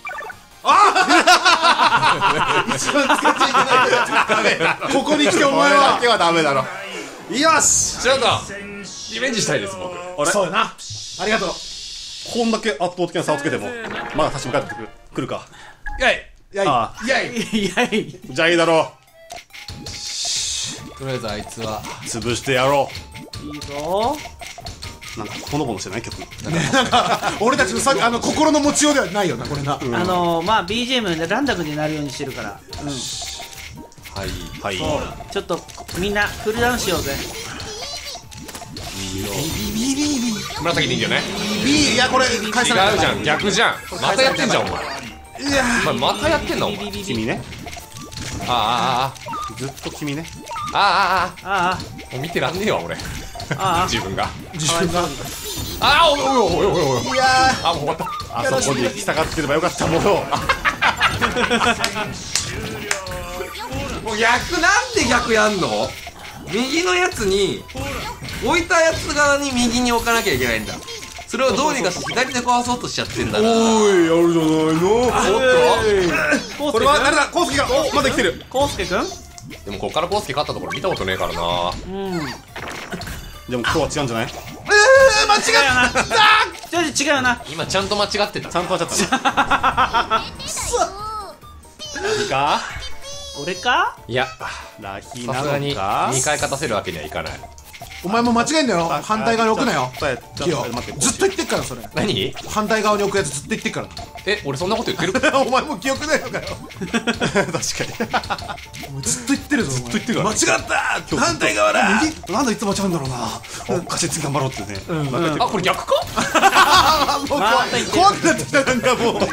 ここに来ておお前前は。 だけはダメだろ。 よし。 ちょっとリベンジしたいです僕。 あれそうやな。ありがとう。 こんだけ圧倒的な差をつけてもまだ立ち向かってくるくるか。 いやいやいあやい。 いやいじゃあいいだろとりあえずあいつはう。潰してやろいいぞう。なんかほのぼのしてない曲。 なんか俺たちのさあの心の持ちようではないよなこれな。 あのー、まあ ビージーエム でランダムになるようにしてるからうんはいはい。 ちょっとみんなクールダウンしようぜ紫人形ね。 B いやこれ返さない違うじゃん逆じゃん。またやってんじゃんお前。 いやお前またやってんのお前。 君ね。 あずっと君ね。 あああああああもう見てらんねえわ俺。 ああ自分が。 自分がああおいおいおいおいおい。 いやあもう終わった。 あそこに従ってればよかったものを。 もう逆なんで逆やんの？右のやつに置いたやつ側に右に置かなきゃいけないんだ。それをどうにかして左で壊そうとしちゃってんだな。 おいやるじゃないの。 おっこれは誰だ。コウスケがおまだ生きてる。 コウスケくんとでもこっからコウスケ勝ったところ見たことねえからな。 うんでも今日は違うんじゃない。 違うよなちょっと違うよな今ちゃんと間違ってた。 ちゃんと当たったいいか。 俺かいやラヒなさすがにのか。 にかい勝たせるわけにはいかない。 お前も間違えんだよ。反対側に置くなよ。 ちょっとキヨ待って。 ずっと言ってっからそれ。 何？ 反対側に置くやつずっと言ってっからえ俺そんなこと言ってる？ な。お前もう記憶ないのかよ。 確かお前ずっと言ってるぞ。ずっと言ってるから間違った反対側だ。 に。なんでいつも間違うんだろうな。おかしい次頑張ろうってね。 あこれ逆か？ もう怖また言ってる怖くなってきたなんかもう。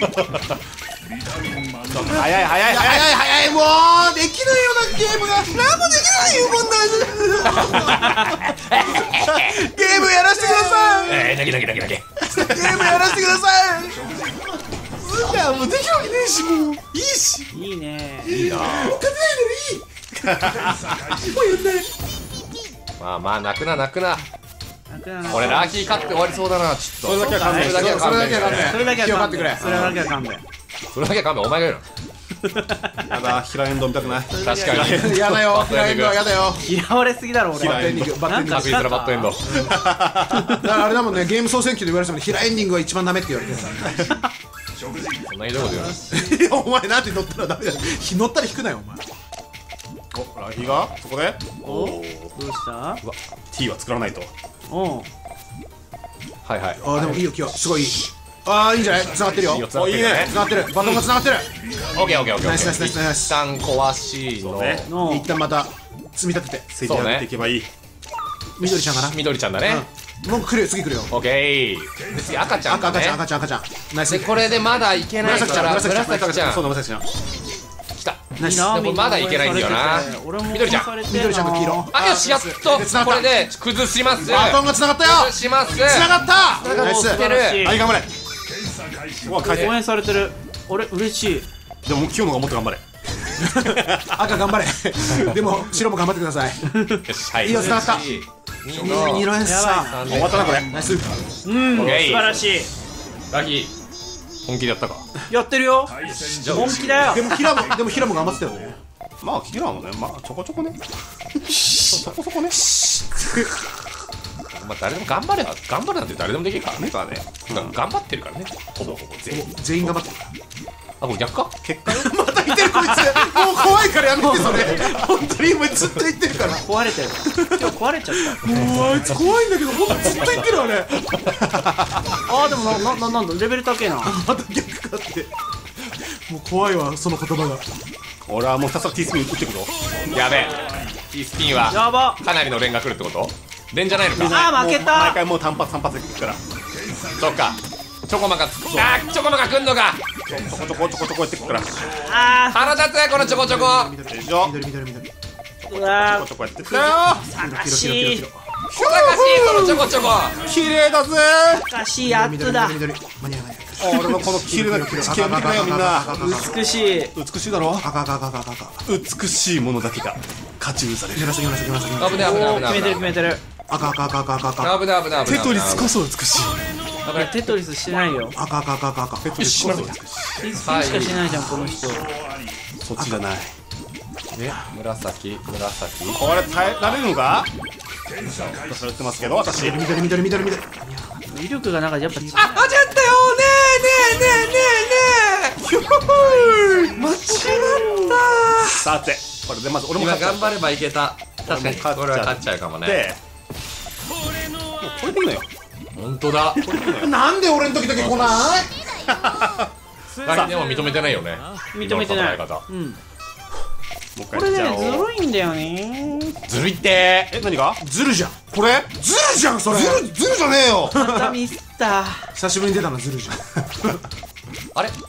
早い早い早い早い。 早いもうできないよなゲームが何もできないよこんなゲームやらせてください。 えー、だけだけだけだけ。 ゲームやらせてください。いやもうできるわけねえしもういいしいいねいいな。 勝てないのにいい。もうやんない。 まあまあ泣くな泣くな。 楽だな俺ラーキー勝って終わりそうだなちょっと。 それだけは勘弁それだけは勘弁してくれ。 それだけは勘ってくれ弁それだけは勘弁それだけは勘弁お前が言うの。 やだ平エンド見たくない。 確かに。 やだよフラインドはやだよ。 嫌われすぎだろ俺嫌いバッテンディングバッテンディング確実なバッドエンド。 だからあれだもんねゲーム総選挙で言われてたもんヒラエンディングが一番ダメって言われてた。 そんなひどいこと言うの。 お前なんで乗ったらダメだよ。乗ったら引くなよお前。 おラヒがそこでおどうした T は作らないと。 おうはいはい。 あーでもいいよ今日すごいいい。ああいいんじゃない繋がってるよ。 いいよ繋がってるね繋がってるバトンが繋がってる。 オッケーオッケーオッケー。 ナイスナイスナイスナイス。 一旦壊しのねの一旦また積み立てて積み上げていけばいい。 緑ちゃんかな。 みどりちゃんだね。 もう来るよ、次来るよ。 オッケー。で次赤ちゃんだね。 赤赤ちゃん赤ちゃん赤ちゃん。ナイス。 でこれでまだいけないから紫ちゃん紫ちゃんそうだ紫ちゃん。 来た。 ナイス。 でもまだいけないんだよな。 俺も緑ちゃん押されて緑ちゃんと黄色。 あよしやっとこれで崩します。 バトンが繋がったよ。 崩します。 繋がった。ナイス。 いける。 はい頑張れ。 うわ、書いて。 応援されてる。俺嬉しい。 でも清野がもっと頑張れ。 赤頑張れ。でも白も頑張ってください。 よしはい。 いいよ繋がった。 二二の色ですさ。 終わったなこれ。 ナイス。 うん、素オッケー晴らしい。 ラギ本気でやったか。 やってるよ。本気だよで。も平もでも平も頑張ってたよね。 まあキラーもね、まあちょこちょこね。そこそこね。 まあ誰でも頑張れば頑張るなんて誰でもできるからね。 ねかね。 頑張ってるからね。ほぼほぼ全員。 全員頑張ってる。 あこれ逆か。 結果よ。 また言ってるこいつ。もう怖いからやめてそれ。本当に今ずっと言ってるから。 壊れてる。今日壊れちゃった。 もうあいつ怖いんだけど、ほんとずっと言ってるあれ。 あーでもななななんだレベル高えな。 また逆かって。もう怖いわその言葉が。 俺はもうひたすら T スピン打ってくぞ。 やべえ。T スピンはやば。 かなりの連が来るってこと？連じゃないのか。 あー負けもう毎た。 回もう単発単発でくるから。 そっか。チョコマがつく。あーチョコマが来んのか。 ちょこちょこちょこちょこやってくから。 あ腹立つこのチョコチョコ。 でしょ。 緑緑緑。 ーうわちょこちょこやってくよ。 ー悲しい。 おかしいこのチョコチョコ。 綺麗だぜ。 悲しいやつだ。 緑緑。間に合わない。 俺のこの綺麗な地形を見てくれよみんな。 美しい。 美しいだろ。 赤赤赤赤赤赤。 美しいものだけが勝ち許される。 紫紫紫紫。 危ね危ね危ねおー決めてる決危ねめてる。 赤赤赤赤赤赤。 危ね危ね危ね。 テトリスこそ美しい。 危ね。 テトリスしてないよ。 赤赤赤赤赤。 テトリスこそ美しい。 ピスピしかしてないじゃんこの人。 そっちじゃない。 紫紫。 これ耐えられるのか？とされてますけど私。 緑緑緑緑緑。 威力がなんかやっぱ違う。 あ間違ったよねえねえねえねえねえ。ひょほー間違ったさてこれでまず俺も今勝っちゃ頑張ればいけた。確かにこれは勝っちゃうかもね。 って。もうこれでいいのよ。 本当だ。 なんで俺の時だけ来ない？ ラギでも認めてないよね。 認めてない。 今の戦い方うん。 もう一これね回やっちゃおう。 ずるいんだよね。 ずるいってえ何が？ ズルじゃん。 これ？ ズルじゃんそれ。 ズルズルじゃねえよ。 またミスった。 久しぶりに出たのズルじゃん。 あれ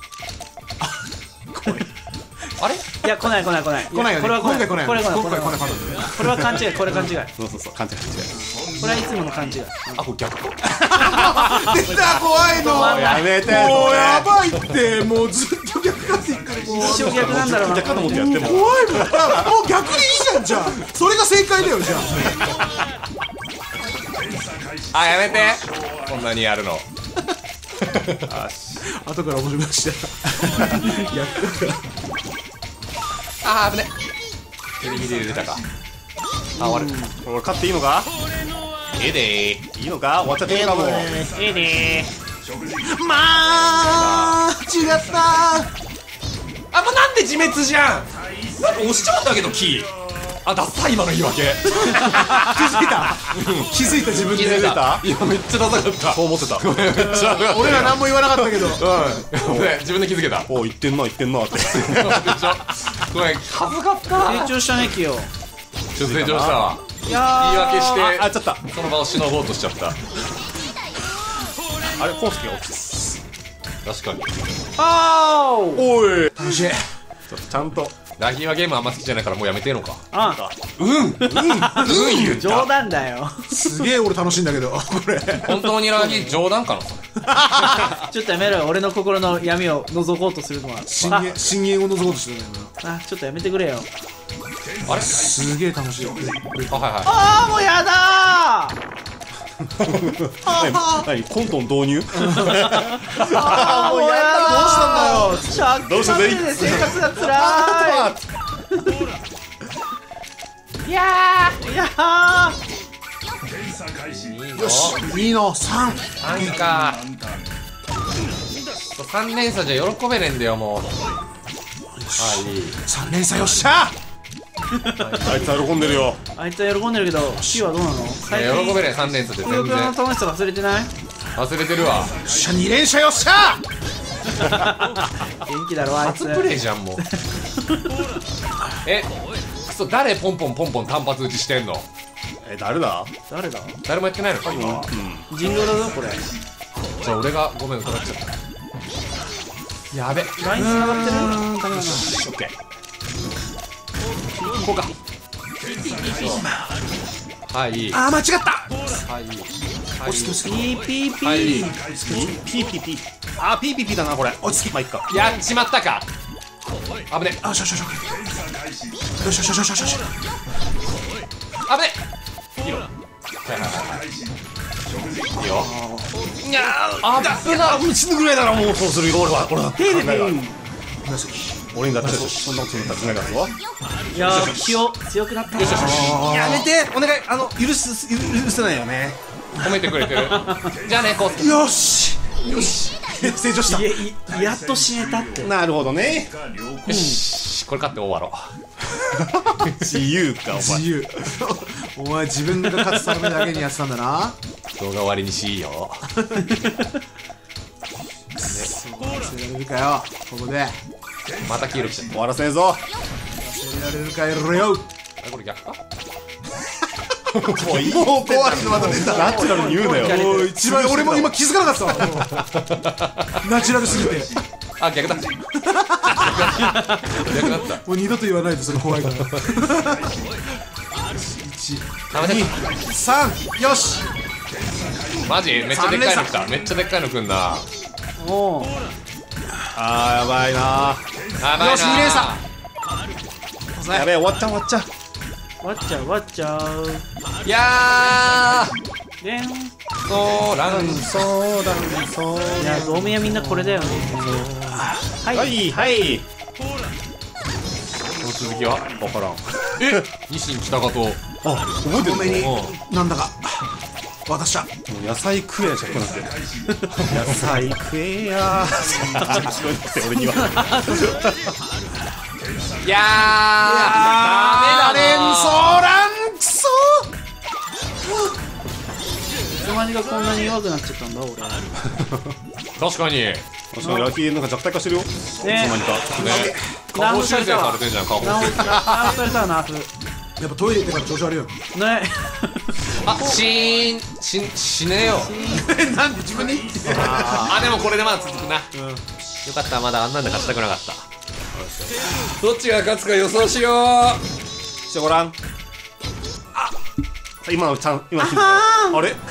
あれいや来ない来ない来ない。 来ないよね。 これは来ない。 今回来ない。 これは来ない。 今回来ない来ない。 これは勘違いこれ勘違い。 そうそうそう勘違い勘違い。 これはいつもの勘違い。 あこれ逆か。 出た怖いの。 やめて。 もうやばいってもうずっと逆かって言ってる。もう一生逆なんだろうな。 逆かと思ってやっても。 怖いもん。もう逆でいいじゃんじゃあ。それが正解だよじゃあ。 あやめて。こんなにやるの。 後から面白くしたら。逆だから。 あー危ね。ギリギリで出たか。あ終わる。 これ勝っていいのか？ ええでー。 いいのか？終わっちゃっていいのかもう。 ええねまあ違ったあもうなんで自滅じゃん。なんか押しちまったけどキー。あダサい今の言い訳。 気づいた気づいた自分で。 気づいた。今めっちゃダサかった。 そう思ってた。 めっちゃ。 俺ら何も言わなかったけど。 うん。ね自分で気づけた。 おう言ってんな言ってんなって。 でしょ。これ恥ずかった。 成長したねキヨ。 ちょっと成長したわ。 いや言い訳してああちょっとその場をしのごうとしちゃった。 あれコウスケが落ち確かに。 あーおい楽しい。 ちょっとちゃんとラギーはゲームあんま好きじゃないからもうやめてえのか。 あうんうん言った。 冗談だよ。 すげえ俺楽しいんだけどこれ。 本当にラギー冗談かな。 ちょっとやめろよ俺の心の闇を覗こうとするのは。 深淵深淵を覗こうとしてるんだよああちょっとやめてくれよ。 あれ。 すげえ楽しい。 あはいはああもうやだー。 何コントン導入？ ああもうやだー。 どうしたんだよ。 借金まみれで生活がつらい。いやーいやー。 よしいいの三。 なんかさん連鎖じゃ喜べねえんだよもう。はい三連鎖よっしゃ。 あいつは喜んでるよ。 あいつは喜んでるけどキーはどうなの？最近喜べねえさん連鎖でぷよぷよの全然楽しさ忘れてない？ 忘れてるわ。 よっしゃ二連射よっしゃ。 元気だろあいつ。 初プレイじゃんもうえクソ誰ポンポンポンポン単発打ちしてんの？ え、誰だ？ 誰だ？ 誰もやってないのか今。 人狼だぞこれ。 じゃあ俺がごめん疑っちゃった。やべライン繋がってる。 オッケーこうか。はいあー間違った。 はい落ち着け落ち着ピーピーピはいー。 ピーピーピー。あ、ピーピーピーだな、これ。 落ち着け。 まあ、いっか。 やっちまったか。危ねあよしよしよしよしよしよしよしよしよし。 危ねいいよはいはいはいはいいいよ。いやーあぶな。 あ、死ぬぐらいならもうそうするよ、俺は。俺は。 テレビ。 俺にだってそんなこと言ったらつながるぞ。 いやー強強くなったな。 やめて、お願い。あの、許す、許せないよね。 褒めてくれてる。じゃあねコウスケ。 よしよし成長した。 いやいやっと死ねたって。 なるほどね。 よしこれ勝って終わろ自由か、お前。 自由お前自分が勝つためだけにやってたんだな。 う。動画終わりにしいよ。 忘れられるかよここで。 また黄色来ちゃっ終わらせねえぞ。 忘れられるかよよ。 た。あこれ逆か。 もういい。もう怖いのまた出た。ナチュラルに言うなよ。 おい一番俺も今気づかなかったわ。ナチュラルすぎてあ逆だ。逆だった。 もう二度と言わないでそれ怖いから。いちダメだ。 にさんよし。 マジめっちゃでっかいの来た。めっちゃでっかいの来んな。 おう。 あー、やばいな。 やばいな。 よしに連鎖。 やべえ、終わっちゃう、終わっちゃう。 わっちゃうわっちゃう。 いやーでん。いそうランそうだ、そうやドームやみんなこれだよね。はいはい、はい。 この続きはわからん。 えニシン北方。 あ、覚えてるの？ 多めにもなんだか渡した。 う野菜食えやしか聞こえなくて。野菜食えやー。聞こえなくて、俺には。 いやーダメだな。 ソーランクソいつの間にかこんなに弱くなっちゃったんだ俺。 確かにね。 確かに野球なんか弱体化してるよ。いつの間にか。 下方修正されてんじゃん下方。 ナオナオされたナーフ。 やっぱトイレ行ってから調子悪いよ。 ね。 あしーんし死ねよ。 なんで自分にあでもこれでまだ続くな。よかったまだあんなんで勝ちたくなかった。どっちが勝つか予想しよう。 してごらん。あ、今のチャン、今のヒント。あれ？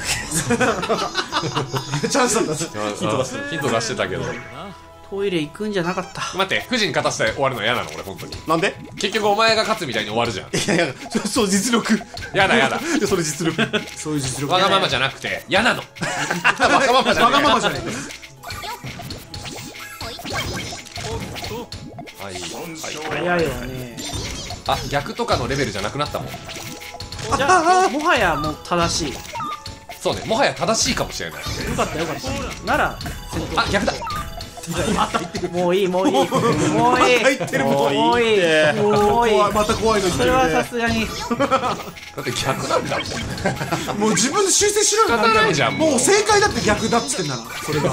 チャンスだった。 ヒント出してヒント出してたけど。 トイレ行くんじゃなかった。 待ってくじに勝たせて終わるの嫌なの俺本当に。 なんで？ 結局お前が勝つみたいに終わるじゃん。 いやいや、そそう実力。 やだやだ。 いやそれ実力。 そういう実力。 わがままじゃなくて嫌なの。 わがままじゃわがままじじゃねえか。 はい早いわね。 あ逆とかのレベルじゃなくなったもん。 じゃあもはやもう正しい。 そうねもはや正しいかもしれない。 よかったよかった。なら先あ逆だ。 頭。もういいもういいもういい入ってるもういい。 もういいもういい。 怖いまた怖いの言ってるそれはさね。 すがに。 だって逆なんだもん。 もう自分で修正しろよ。 仕方ないじゃんもうもう正解だって逆だっつってんだな。それが。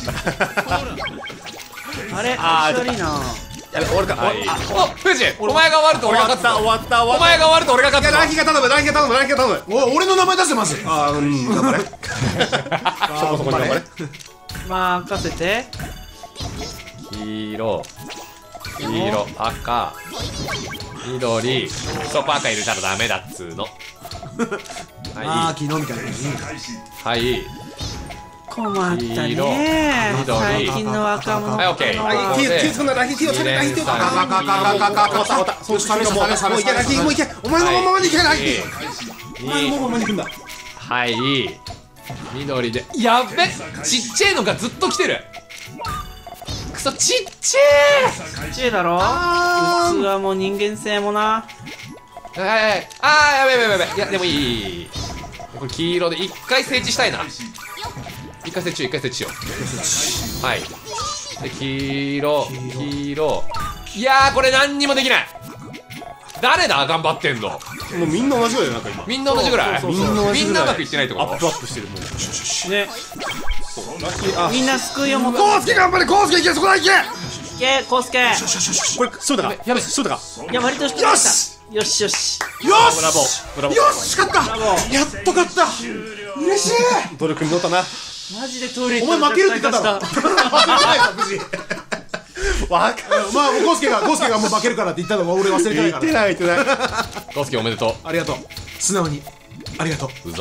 あれあー悪いな。 やべ、俺か。 はいお富士お前が終わると俺が勝つぞ。 終わった、終わった。 お前が終わると俺が勝つぞ。 ランキーが頼む、ランキーが頼む、ランキーが頼む。 おい俺の名前出せまず。 あー、うん、頑張れ。そこそこに頑張れ。 任せて。 黄色黄色赤緑そうパーカー入れたらダメだっつーの。 あはあ昨日みたいな。 いはい困った黄ね色緑最近の若者。 はいオッケーはい、手、手つくんだ、ランキー手をつくんだ、ランキー手をつくんだ。 あかかかかかかかかかか。そうしたね。もうもういけランキーもういけ。お前のままにいけランキー。お前のままにいくんだ。 はい緑でやっべちっちゃいのがずっと来てる。くそちっちゃちっちゃいだろ。器も人間性もな。 いはいはいあーやべやべやべいやでもいいいいいいこれ黄色で一回整地したいな。一回設置一回設置しよう。はいで黄色黄色いやーこれ何にもできない。誰だ頑張ってんの。 もうみんな同じぐらいだよ、なんか今。 みんな同じぐらい。 みんな同じぐらい。 みんなうまくいってないところ。 アップアップしてる、もう。 ね。 みんな救いを求めコウスケ頑張れコウスケいけそこだいけてコウスケ。 これそうだかやべそうだかいや割と低かった。よしよし。 よしブラボーブラボーよし勝ったやっと勝った嬉しい努力に乗ったなマジでトイレお前負けるって言っただろ負けてないか無事わかまあコウスケがコウスケがもう負けるからって言ったのは俺忘れてないから言ってない言ってないコウスケおめでとありがとう素直にありがとうううぞ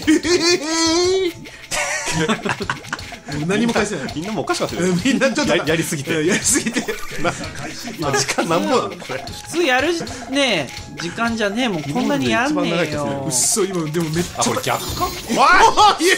何も返せないみんなもおかしかったよみんなちょっとややりすぎてやりすぎてま時間なんぼなのこれ普通やるね時間じゃねえもんこんなにやんねえよ。 うっそ今でもめっちゃあこれ逆かおい言う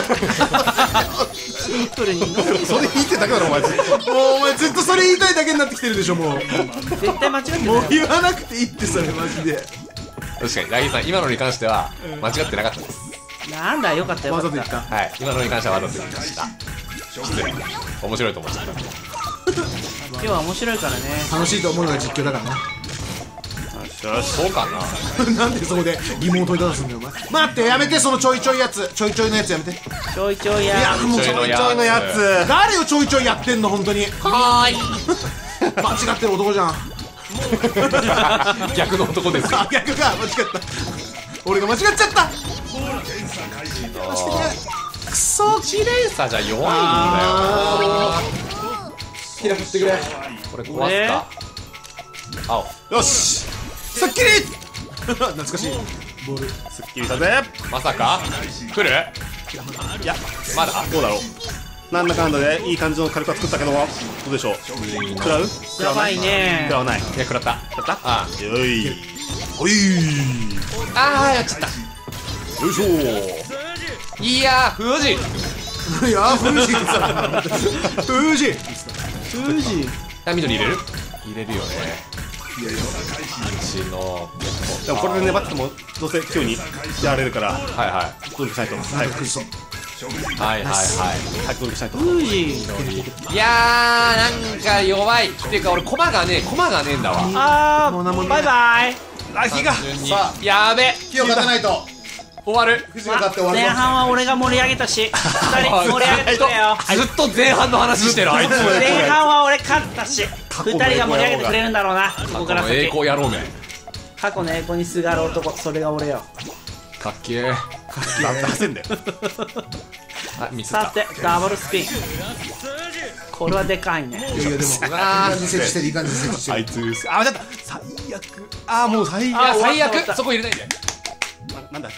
トイレに乗ってそれ言ってだけだろお前なもうお前ずっとそれ言いたいだけになってきてるでしょもう絶対間違ってないよ。 もう言わなくていいってそれマジで確かにラギーさん今のに関しては間違ってなかったですなんだよかったよかった。 わざと言ったはい今のに関してはわざと言いました失礼面白いと思っちゃった今日は面白いからね。 楽しいと思うのが実況だからなそうかななんでそこで疑問を問いただすんだよお前待ってやめてそのちょいちょいやつちょいちょいのやつやめてちょいちょいや。 いやもうちょいのやつちょいのやつ誰をちょいちょいやってんの本当にはーい間違ってる男じゃん逆の男ですよあ逆か間違った俺が間違っちゃったクソ綺麗さじゃ弱いんだよ開かしてくれこれ壊すか青よしさっきり懐かしいボールすっきりしたぜまさか来るいやまだどうだろうなんだかんだでいい感じの火力は作ったけどもどうでしょう食らうやばいね食らわないいや食らった食らったあよいよおいあーやっちゃったいしょいやー富士いや富士さ富士富士。 あ緑入れる入れるよねうちのでもこれで粘ってもどうせ急にやられるからはいは努力しないと早くそういはいはいは早く努力しないと富士。 いいやーなんか弱いっていうか俺駒がね駒がねえんだわあもう何もーバイバイ。 あ火が順にさやべ火を勝たないと終わる富士が勝って終わる前半は俺が盛り上げたし二人盛り上げてくれよ。 ずっと前半の話してるあいつ前半は俺勝ったし二人が盛り上げてくれるんだろうな。ここからこの栄先光野郎め過去の栄光にすがる男それが俺よ。 かっけー出せんだよあミスっさたてダブルスピン。これはでかいね。 いやいやでもいいあ感じに設置してるいい感じに設置してるあいつあじゃった最悪あもう最悪いやあ終わった最終わった悪そこ入れないでなんだ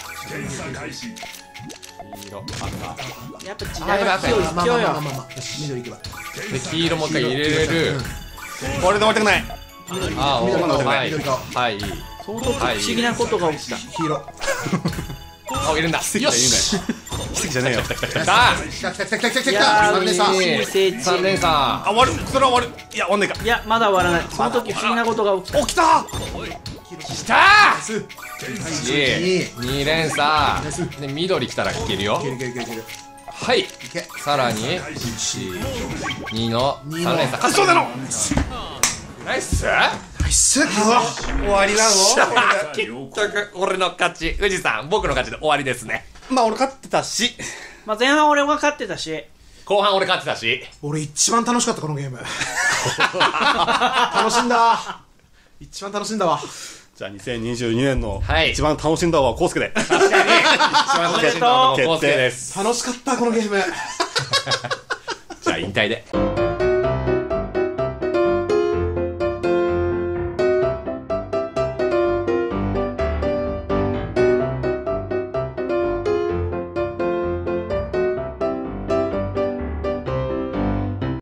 黄色赤やっぱ時あやばい代は勢いまあまあ勢いよ。 まあまあまあまあよし緑いけばで黄色もう一回入れれるこれで終わりたくないあお緑顔はい緑顔はい相当不思議なことが起きた。 黄色あ入れるんだよし奇跡じゃねえよ来た来た来た来た来た来た来た来た来たいやー三連さんいい成長三連さあ終わるそれは終わるいや終わんねえかいやまだ終わらない。その時不思議なことが起きた。 起きたんきたーいい二連鎖で緑来たらいけるよいけるいけるいけるいけるはいいけさらにいちにのさん連鎖そうだろナイスナイス終わりなの結局俺の勝ち富士山僕の勝ちで終わりですねまあ俺勝ってたしまあ前半俺が勝ってたし後半俺勝ってたし俺一番楽しかったこのゲーム楽しんだ一番楽しんだわじゃあにせんにじゅうにねんのはい一番楽しんだのはコウスケで確かに一番楽しんだのもコウスケです楽しかったこのゲームじゃあ引退で